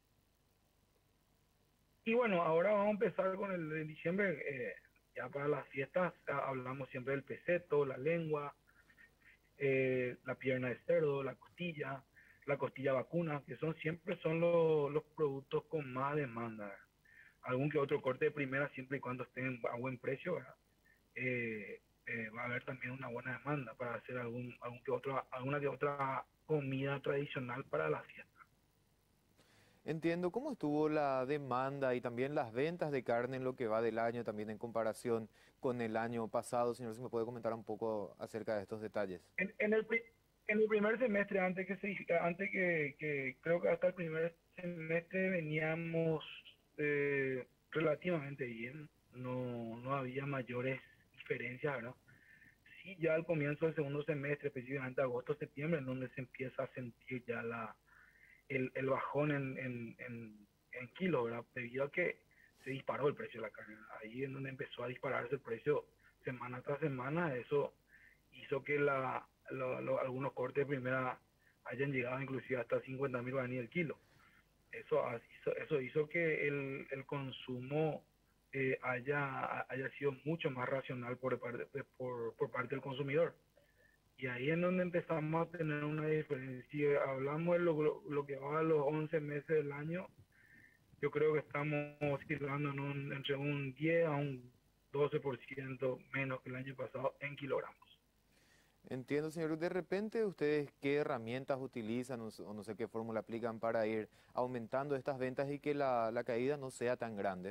Y bueno, ahora vamos a empezar con el de diciembre. Ya para las fiestas hablamos siempre del peseto, la lengua, la pierna de cerdo, la costilla vacuna, que siempre son los productos con más demanda. Algún que otro corte de primera, siempre y cuando estén a buen precio, ¿verdad? Va a haber también una buena demanda para hacer alguna que otra comida tradicional para la fiesta. Entiendo. ¿Cómo estuvo la demanda y también las ventas de carne en lo que va del año, también en comparación con el año pasado? Señor, si me puede comentar un poco acerca de estos detalles. En el primer semestre, antes que creo que hasta el primer semestre veníamos relativamente bien, no había mayores diferencias, ¿verdad? Sí, ya al comienzo del segundo semestre, específicamente agosto, septiembre, en donde se empieza a sentir ya el bajón en kilos, ¿verdad? Debido a que se disparó el precio de la carne. Ahí es donde empezó a dispararse el precio semana tras semana. Eso hizo que algunos cortes de primera hayan llegado inclusive hasta 50.000 guaraníes el kilo. Eso hizo que el consumo haya sido mucho más racional por parte del consumidor. Y ahí es donde empezamos a tener una diferencia. Si hablamos de lo que va a los 11 meses del año, yo creo que estamos oscilando entre un 10 a un 12% menos que el año pasado en kilogramos. Entiendo, señor. De repente, ¿ustedes qué herramientas utilizan o no sé qué fórmula aplican para ir aumentando estas ventas y que la caída no sea tan grande?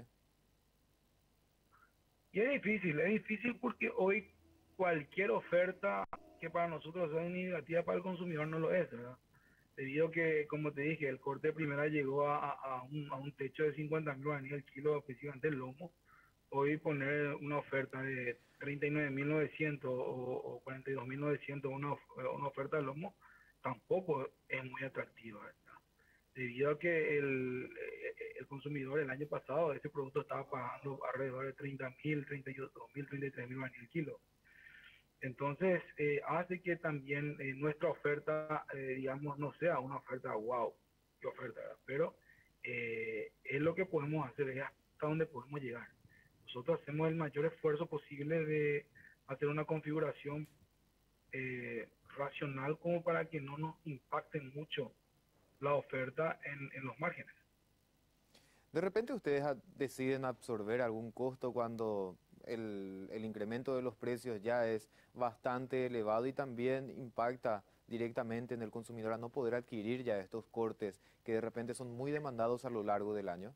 Y es difícil porque hoy cualquier oferta que para nosotros sea negativa para el consumidor no lo es, ¿verdad? Debido a que, como te dije, el corte de primera llegó a un techo de 50.000 guaraníes el kilo, específicamente el lomo. Hoy poner una oferta de 39.900 o 42.900 una oferta de lomo tampoco es muy atractiva, ¿verdad? Debido a que el consumidor el año pasado ese producto estaba pagando alrededor de 30.000, 32.000, 33.000 guaraníes el kilo. Entonces, hace que también nuestra oferta, digamos, no sea una oferta wow, qué oferta, ¿verdad? Pero es lo que podemos hacer, es hasta donde podemos llegar. Nosotros hacemos el mayor esfuerzo posible de hacer una configuración racional como para que no nos impacte mucho la oferta en los márgenes. De repente ustedes deciden absorber algún costo cuando el incremento de los precios ya es bastante elevado y también impacta directamente en el consumidor a no poder adquirir ya estos cortes que de repente son muy demandados a lo largo del año.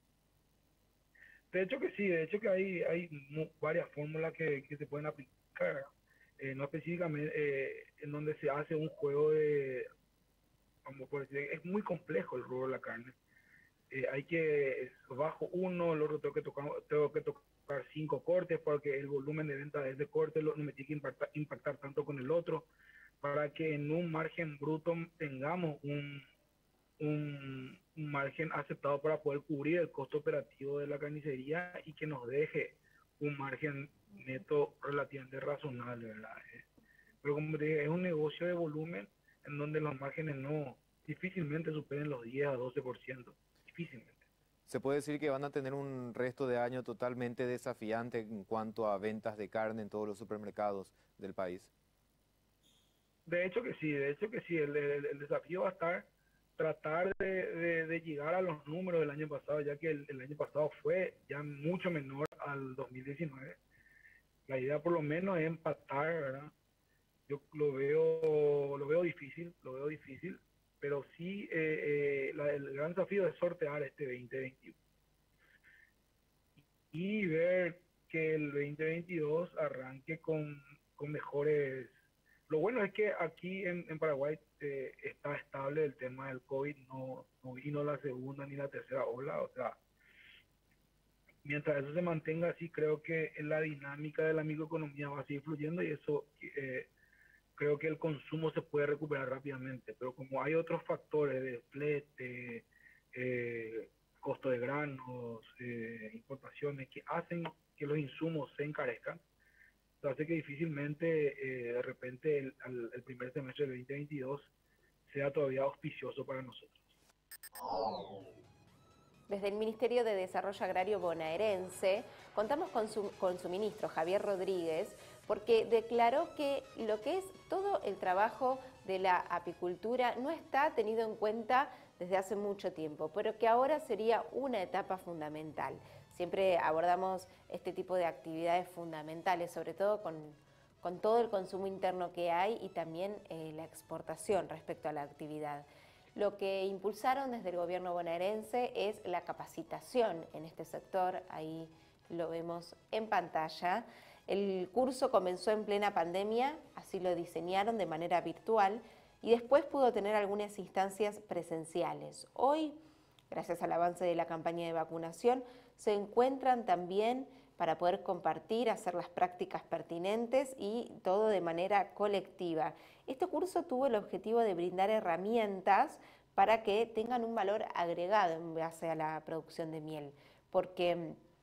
De hecho que sí, hay varias fórmulas que se pueden aplicar, no específicamente en donde se hace un juego de, vamos por decir, es muy complejo el rubro de la carne. Hay que, bajo uno, el otro tengo que tocar 5 cortes porque el volumen de venta de ese corte no me tiene que impactar tanto con el otro, para que en un margen bruto tengamos un margen aceptado para poder cubrir el costo operativo de la carnicería y que nos deje un margen neto relativamente razonable, ¿verdad? Pero como te dije, es un negocio de volumen en donde los márgenes difícilmente superen los 10 a 12%, difícilmente. Se puede decir que van a tener un resto de año totalmente desafiante en cuanto a ventas de carne en todos los supermercados del país. De hecho que sí, el desafío va a estar tratar de llegar a los números del año pasado, ya que el año pasado fue ya mucho menor al 2019. La idea por lo menos es empatar, ¿verdad? Yo lo veo difícil, pero sí el gran desafío es sortear este 2021 y ver que el 2022 arranque con mejores. Lo bueno es que aquí en Paraguay está estable el tema del COVID, no vino la segunda ni la tercera ola, o sea, mientras eso se mantenga así, creo que la dinámica de la microeconomía va a seguir fluyendo y eso creo que el consumo se puede recuperar rápidamente, pero como hay otros factores de flete, costo de granos, importaciones que hacen que los insumos se encarezcan, hace que difícilmente de repente el primer semestre del 2022 sea todavía auspicioso para nosotros. Desde el Ministerio de Desarrollo Agrario bonaerense contamos con su ministro Javier Rodríguez, porque declaró que lo que es todo el trabajo de la apicultura no está tenido en cuenta desde hace mucho tiempo, pero que ahora sería una etapa fundamental. Siempre abordamos este tipo de actividades fundamentales, sobre todo con todo el consumo interno que hay y también la exportación respecto a la actividad. Lo que impulsaron desde el gobierno bonaerense es la capacitación en este sector, ahí lo vemos en pantalla. El curso comenzó en plena pandemia, así lo diseñaron de manera virtual y después pudo tener algunas instancias presenciales. Hoy, gracias al avance de la campaña de vacunación, se encuentran también para poder compartir, hacer las prácticas pertinentes y todo de manera colectiva. Este curso tuvo el objetivo de brindar herramientas para que tengan un valor agregado en base a la producción de miel, porque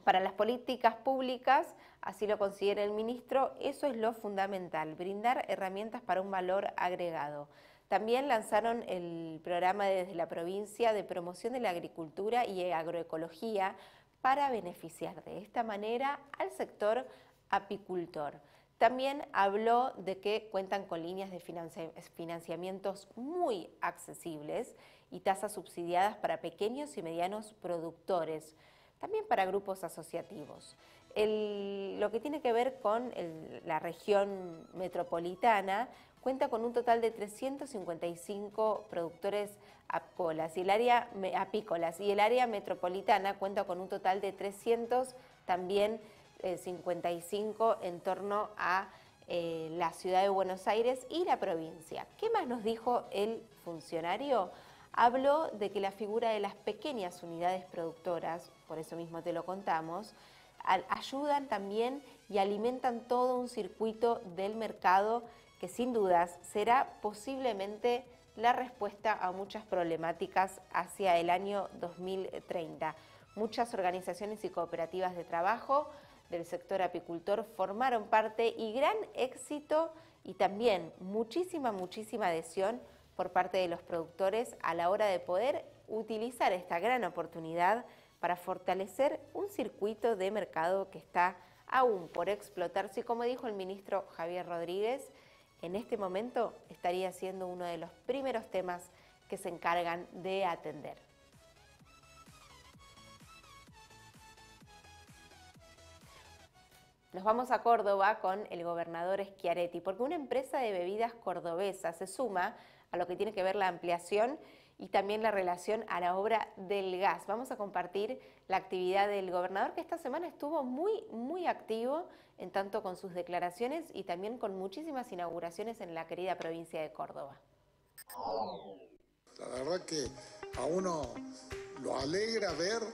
Para las políticas públicas, así lo considera el ministro, eso es lo fundamental, brindar herramientas para un valor agregado. También lanzaron el programa desde la provincia de promoción de la agricultura y agroecología para beneficiar de esta manera al sector apicultor. También habló de que cuentan con líneas de financiamientos muy accesibles y tasas subsidiadas para pequeños y medianos productores, también para grupos asociativos. Lo que tiene que ver con la región metropolitana cuenta con un total de 355 productores apícolas y el área metropolitana cuenta con un total de 300 también 55 en torno a la ciudad de Buenos Aires y la provincia. ¿Qué más nos dijo el funcionario? Habló de que la figura de las pequeñas unidades productoras, por eso mismo te lo contamos, ayudan también y alimentan todo un circuito del mercado que sin dudas será posiblemente la respuesta a muchas problemáticas hacia el año 2030. Muchas organizaciones y cooperativas de trabajo del sector apicultor formaron parte y gran éxito y también muchísima adhesión por parte de los productores a la hora de poder utilizar esta gran oportunidad para fortalecer un circuito de mercado que está aún por explotarse y, como dijo el ministro Javier Rodríguez, en este momento estaría siendo uno de los primeros temas que se encargan de atender. Nos vamos a Córdoba con el gobernador Schiaretti, porque una empresa de bebidas cordobesa se suma a lo que tiene que ver la ampliación y también la relación a la obra del gas. Vamos a compartir la actividad del gobernador, que esta semana estuvo muy activo, en tanto con sus declaraciones y también con muchísimas inauguraciones en la querida provincia de Córdoba. La verdad que a uno lo alegra ver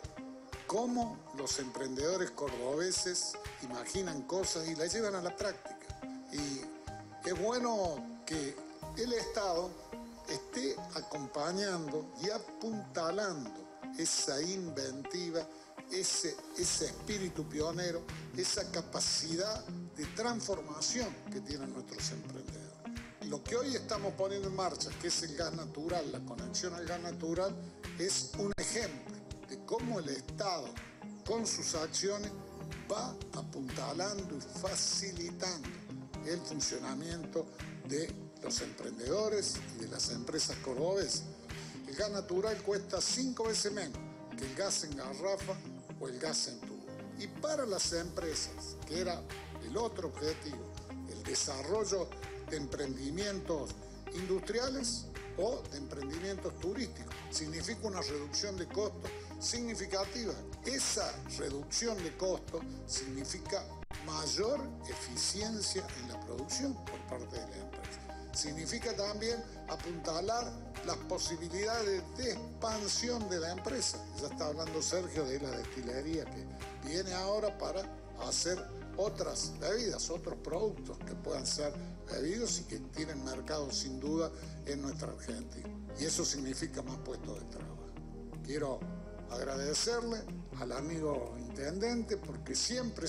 cómo los emprendedores cordobeses imaginan cosas y las llevan a la práctica. Y es bueno que el Estado esté acompañando y apuntalando esa inventiva, ese espíritu pionero, esa capacidad de transformación que tienen nuestros emprendedores. Lo que hoy estamos poniendo en marcha, que es el gas natural, la conexión al gas natural, es un ejemplo de cómo el Estado, con sus acciones, va apuntalando y facilitando el funcionamiento de los emprendedores y de las empresas cordobesas. El gas natural cuesta 5 veces menos que el gas en garrafa o el gas en tubo. Y para las empresas, que era el otro objetivo, el desarrollo de emprendimientos industriales o de emprendimientos turísticos, significa una reducción de costos significativa. Esa reducción de costos significa mayor eficiencia en la producción por parte de la empresa. Significa también apuntalar las posibilidades de expansión de la empresa. Ya está hablando Sergio de la destilería que viene ahora para hacer otras bebidas, otros productos que puedan ser bebidos y que tienen mercado sin duda en nuestra Argentina. Y eso significa más puestos de trabajo. Quiero agradecerle al amigo intendente porque siempre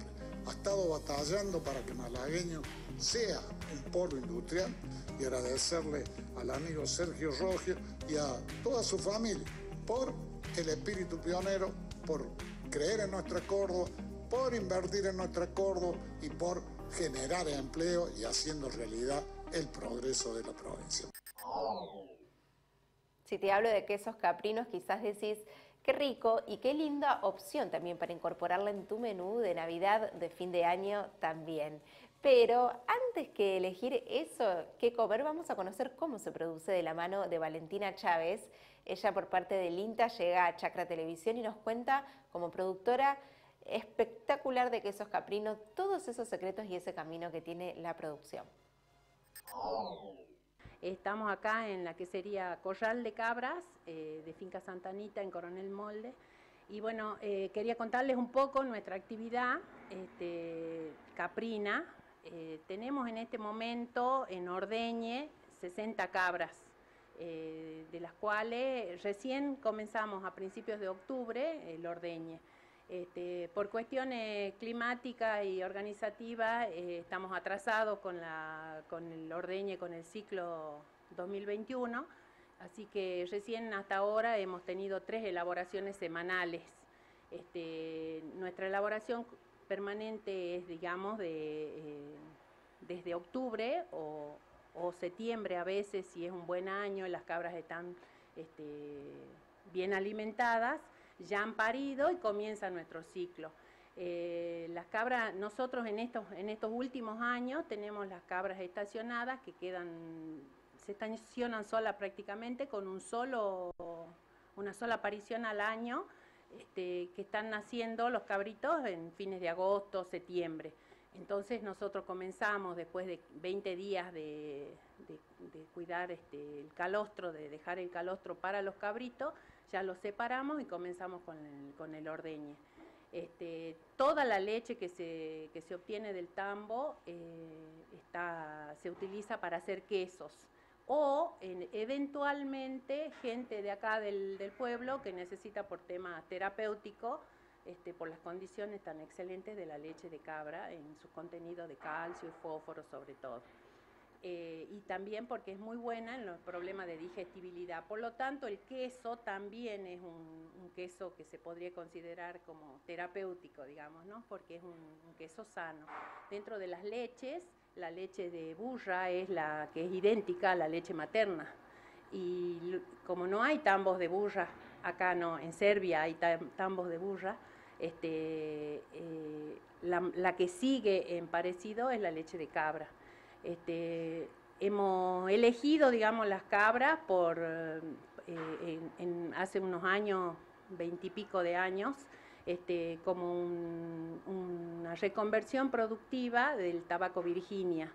ha estado batallando para que Malagueño sea un polo industrial, y agradecerle al amigo Sergio Roggio y a toda su familia por el espíritu pionero, por creer en nuestra Córdoba, por invertir en nuestra Córdoba y por generar empleo y haciendo realidad el progreso de la provincia. Si te hablo de quesos caprinos, quizás decís, qué rico y qué linda opción también para incorporarla en tu menú de Navidad, de fin de año también. Pero antes que elegir eso que comer, vamos a conocer cómo se produce de la mano de Valentina Chávez. Ella, por parte del INTA, llega a Chacra Televisión y nos cuenta, como productora espectacular de quesos caprinos, todos esos secretos y ese camino que tiene la producción. Estamos acá en la que sería Corral de Cabras, de Finca Santa Anita, en Coronel Molde. Y bueno, quería contarles un poco nuestra actividad caprina. Tenemos en este momento en Ordeñe 60 cabras, de las cuales recién comenzamos a principios de octubre el ordeñe. Por cuestiones climáticas y organizativas estamos atrasados con el ordeñe, con el ciclo 2021, así que recién hasta ahora hemos tenido 3 elaboraciones semanales. Nuestra elaboración permanente es, digamos, desde octubre o septiembre a veces, si es un buen año y las cabras están bien alimentadas, ya han parido y comienza nuestro ciclo. Las cabras, nosotros en estos últimos años tenemos las cabras estacionadas que se estacionan solas prácticamente con una sola aparición al año, que están naciendo los cabritos en fines de agosto, septiembre. Entonces nosotros comenzamos después de 20 días de cuidar el calostro, de dejar el calostro para los cabritos, ya los separamos y comenzamos con el ordeñe. Toda la leche que se obtiene del tambo se utiliza para hacer quesos. O eventualmente gente de acá del pueblo que necesita por tema terapéutico, por las condiciones tan excelentes de la leche de cabra en su contenido de calcio y fósforo sobre todo. Y también porque es muy buena en los problemas de digestibilidad. Por lo tanto, el queso también es un queso que se podría considerar como terapéutico, digamos, ¿no? Porque es un queso sano. Dentro de las leches, la leche de burra es la que es idéntica a la leche materna. Y como no hay tambos de burra, acá no, en Serbia hay tambos de burra, la que sigue en parecido es la leche de cabra. Hemos elegido, digamos, las cabras hace unos años, 20 y pico de años, como una reconversión productiva del tabaco Virginia.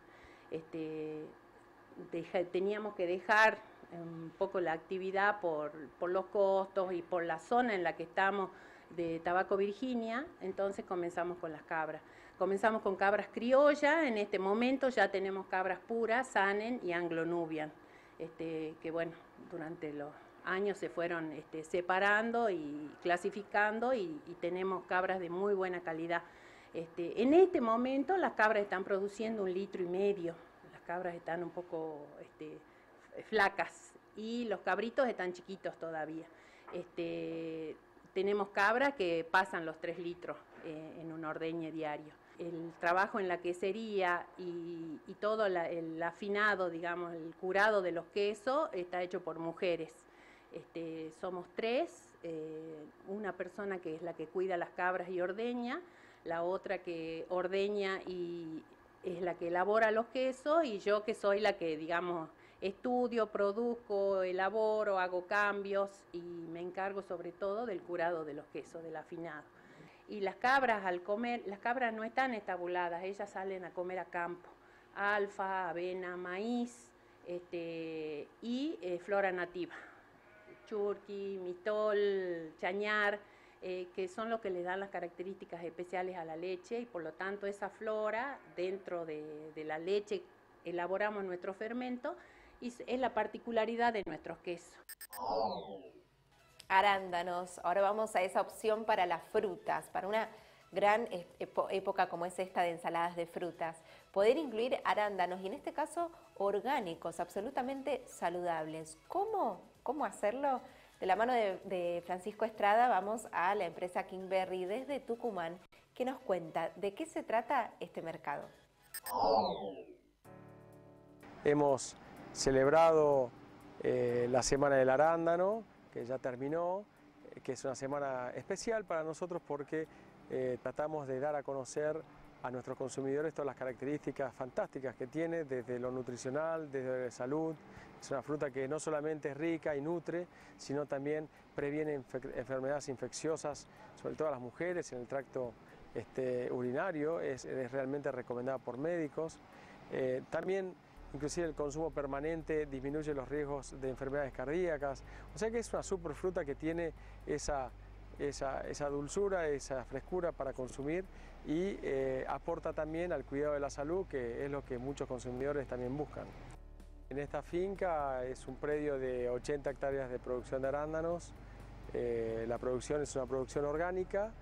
Teníamos que dejar un poco la actividad por los costos y por la zona en la que estamos de tabaco Virginia, entonces comenzamos con las cabras. Comenzamos con cabras criollas, en este momento ya tenemos cabras puras, Sanen y Anglo-Nubian, que bueno, durante los años se fueron separando y clasificando y tenemos cabras de muy buena calidad. En este momento las cabras están produciendo 1,5 litros, las cabras están un poco flacas y los cabritos están chiquitos todavía. Tenemos cabras que pasan los 3 litros en un ordeñe diario. El trabajo en la quesería y todo el afinado, digamos, el curado de los quesos está hecho por mujeres. Somos 3, una persona que es la que cuida las cabras y ordeña, la otra que ordeña y es la que elabora los quesos y yo que soy la que, digamos, estudio, produzco, elaboro, hago cambios y me encargo sobre todo del curado de los quesos, del afinado. Y las cabras al comer, las cabras no están estabuladas, ellas salen a comer a campo, alfa, avena, maíz y flora nativa, churqui, mitol, chañar, que son los que le dan las características especiales a la leche y por lo tanto esa flora dentro de la leche elaboramos nuestro fermento y es la particularidad de nuestros quesos. Arándanos, ahora vamos a esa opción para las frutas, para una gran época como es esta de ensaladas de frutas. Poder incluir arándanos y en este caso orgánicos, absolutamente saludables. ¿Cómo hacerlo? De la mano de Francisco Estrada vamos a la empresa Kingberry desde Tucumán, que nos cuenta de qué se trata este mercado. Hemos celebrado la Semana del Arándano, que ya terminó, que es una semana especial para nosotros porque tratamos de dar a conocer a nuestros consumidores todas las características fantásticas que tiene, desde lo nutricional, desde la salud. Es una fruta que no solamente es rica y nutre, sino también previene enfermedades infecciosas, sobre todo a las mujeres, en el tracto urinario, es realmente recomendada por médicos. También inclusive el consumo permanente disminuye los riesgos de enfermedades cardíacas, o sea que es una superfruta que tiene esa dulzura, esa frescura para consumir y aporta también al cuidado de la salud, que es lo que muchos consumidores también buscan. En esta finca es un predio de 80 hectáreas de producción de arándanos. La producción es una producción orgánica,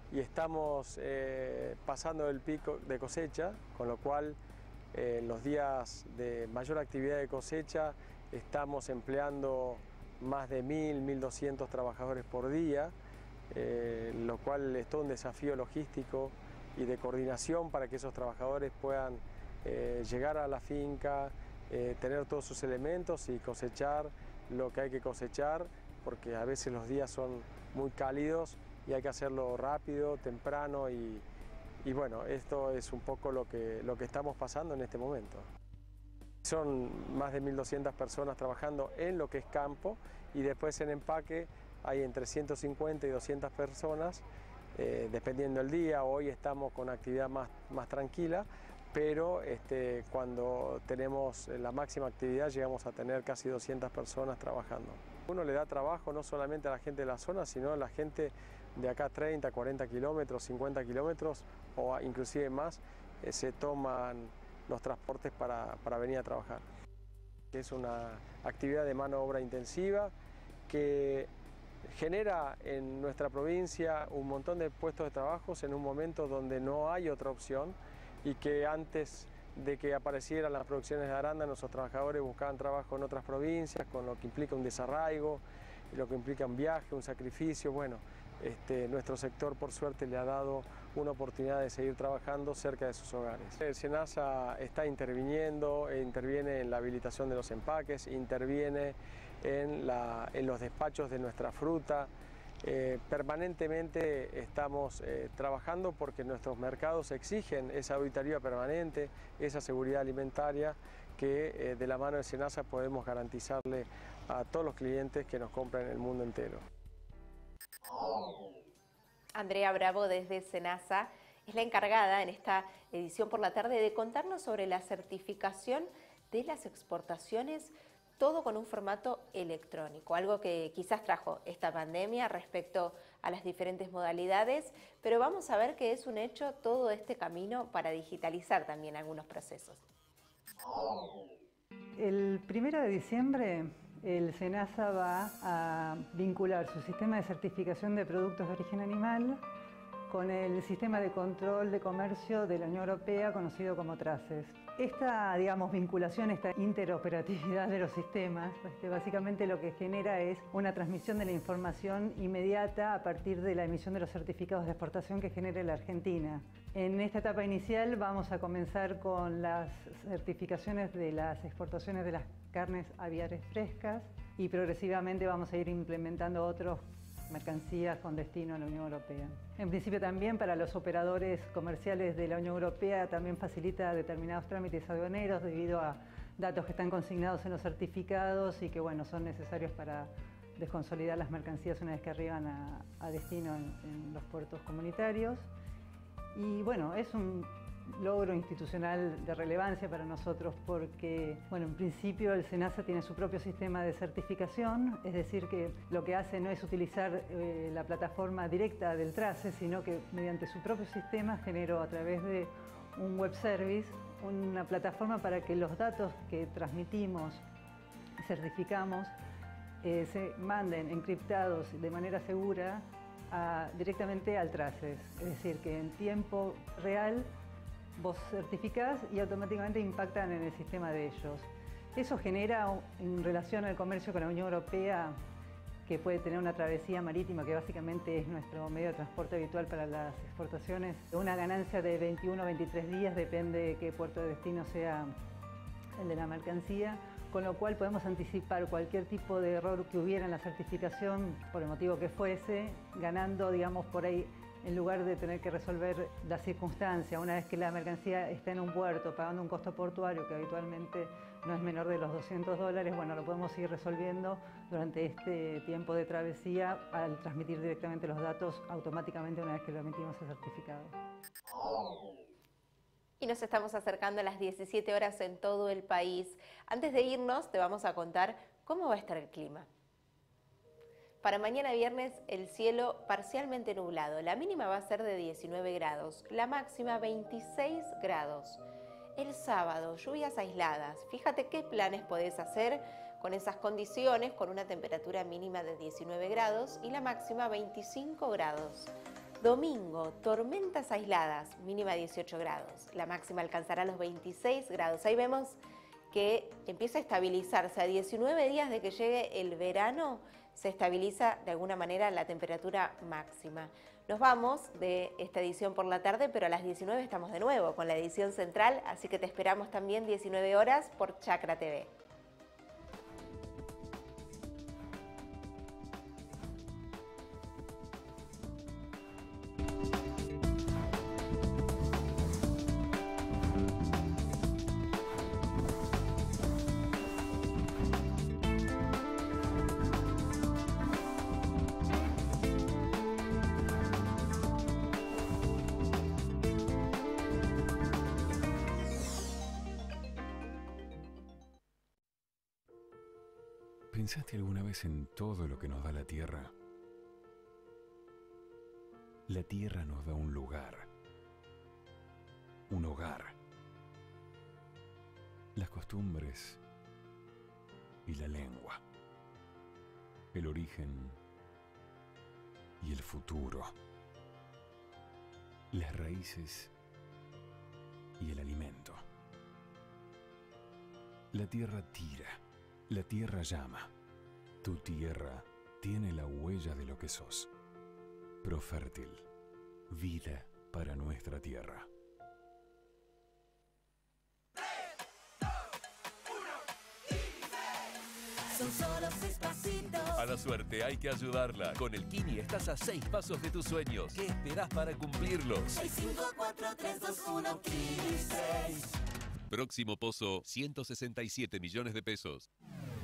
y estamos pasando el pico de cosecha, con lo cual en los días de mayor actividad de cosecha estamos empleando más de 1.200 trabajadores por día, lo cual es todo un desafío logístico y de coordinación para que esos trabajadores puedan llegar a la finca, tener todos sus elementos y cosechar lo que hay que cosechar, porque a veces los días son muy cálidos y hay que hacerlo rápido, temprano y bueno, esto es un poco lo que estamos pasando en este momento. Son más de 1.200 personas trabajando en lo que es campo y después en empaque hay entre 150 y 200 personas, dependiendo del día. Hoy estamos con actividad más tranquila, pero cuando tenemos la máxima actividad llegamos a tener casi 200 personas trabajando. Uno le da trabajo no solamente a la gente de la zona, sino a la gente de acá 30, 40 kilómetros, 50 kilómetros o inclusive más, se toman los transportes para venir a trabajar. Es una actividad de mano de obra intensiva que genera en nuestra provincia un montón de puestos de trabajo en un momento donde no hay otra opción y que antes de que aparecieran las producciones de arándano, nuestros trabajadores buscaban trabajo en otras provincias, con lo que implica un desarraigo, lo que implica un viaje, un sacrificio. Bueno, nuestro sector por suerte le ha dado una oportunidad de seguir trabajando cerca de sus hogares. El SENASA está interviniendo, interviene en la habilitación de los empaques, interviene en los despachos de nuestra fruta. Permanentemente estamos trabajando porque nuestros mercados exigen esa auditoría permanente, esa seguridad alimentaria que de la mano de SENASA podemos garantizarle a todos los clientes que nos compran en el mundo entero. Andrea Bravo desde SENASA es la encargada en esta edición por la tarde de contarnos sobre la certificación de las exportaciones, todo con un formato electrónico, algo que quizás trajo esta pandemia respecto a las diferentes modalidades, pero vamos a ver que es un hecho todo este camino para digitalizar también algunos procesos. El 1 de diciembre el SENASA va a vincular su sistema de certificación de productos de origen animal con el sistema de control de comercio de la Unión Europea conocido como TRACES. Esta, vinculación, esta interoperatividad de los sistemas, básicamente lo que genera es una transmisión de la información inmediata a partir de la emisión de los certificados de exportación que genere la Argentina. En esta etapa inicial vamos a comenzar con las certificaciones de las exportaciones de las carnes aviares frescas y progresivamente vamos a ir implementando otras mercancías con destino a la Unión Europea. En principio también para los operadores comerciales de la Unión Europea también facilita determinados trámites aduaneros debido a datos que están consignados en los certificados y que son necesarios para desconsolidar las mercancías una vez que arriban a destino en los puertos comunitarios. Y es un logro institucional de relevancia para nosotros porque, en principio el SENASA tiene su propio sistema de certificación, es decir, que lo que hace no es utilizar la plataforma directa del TRACES, sino que mediante su propio sistema generó a través de un web service una plataforma para que los datos que transmitimos y certificamos se manden encriptados de manera segura directamente al TRACES, es decir, que en tiempo real vos certificás y automáticamente impactan en el sistema de ellos. Eso genera, en relación al comercio con la Unión Europea, que puede tener una travesía marítima, que básicamente es nuestro medio de transporte habitual para las exportaciones, una ganancia de 21 o 23 días, depende de qué puerto de destino sea el de la mercancía, con lo cual podemos anticipar cualquier tipo de error que hubiera en la certificación, por el motivo que fuese, ganando, por ahí, en lugar de tener que resolver la circunstancia, una vez que la mercancía está en un puerto pagando un costo portuario que habitualmente no es menor de los $200, lo podemos ir resolviendo durante este tiempo de travesía al transmitir directamente los datos automáticamente una vez que lo emitimos el certificado. Y nos estamos acercando a las 17 horas en todo el país. Antes de irnos, te vamos a contar cómo va a estar el clima. Para mañana viernes, el cielo parcialmente nublado. La mínima va a ser de 19 grados, la máxima 26 grados. El sábado, lluvias aisladas. Fíjate qué planes podés hacer con esas condiciones, con una temperatura mínima de 19 grados y la máxima 25 grados. Domingo, tormentas aisladas, mínima 18 grados. La máxima alcanzará los 26 grados. Ahí vemos que empieza a estabilizarse. A 19 días de que llegue el verano, se estabiliza de alguna manera la temperatura máxima. Nos vamos de esta edición por la tarde, pero a las 19 estamos de nuevo con la edición central, así que te esperamos también 19 horas por Chacra TV. ¿Pensaste alguna vez en todo lo que nos da la tierra? La tierra nos da un lugar, un hogar, las costumbres y la lengua, el origen y el futuro, las raíces y el alimento. La tierra tira, la tierra llama. Tu tierra tiene la huella de lo que sos. Profértil, vida para nuestra tierra. 3, 2, 1, ¡15! Son solo 6 pasitos. A la suerte hay que ayudarla. Con el Kini estás a 6 pasos de tus sueños. ¿Qué esperás para cumplirlos? 6, 5, 4, 3, 2, 1, 15. Próximo pozo, 167 millones de pesos.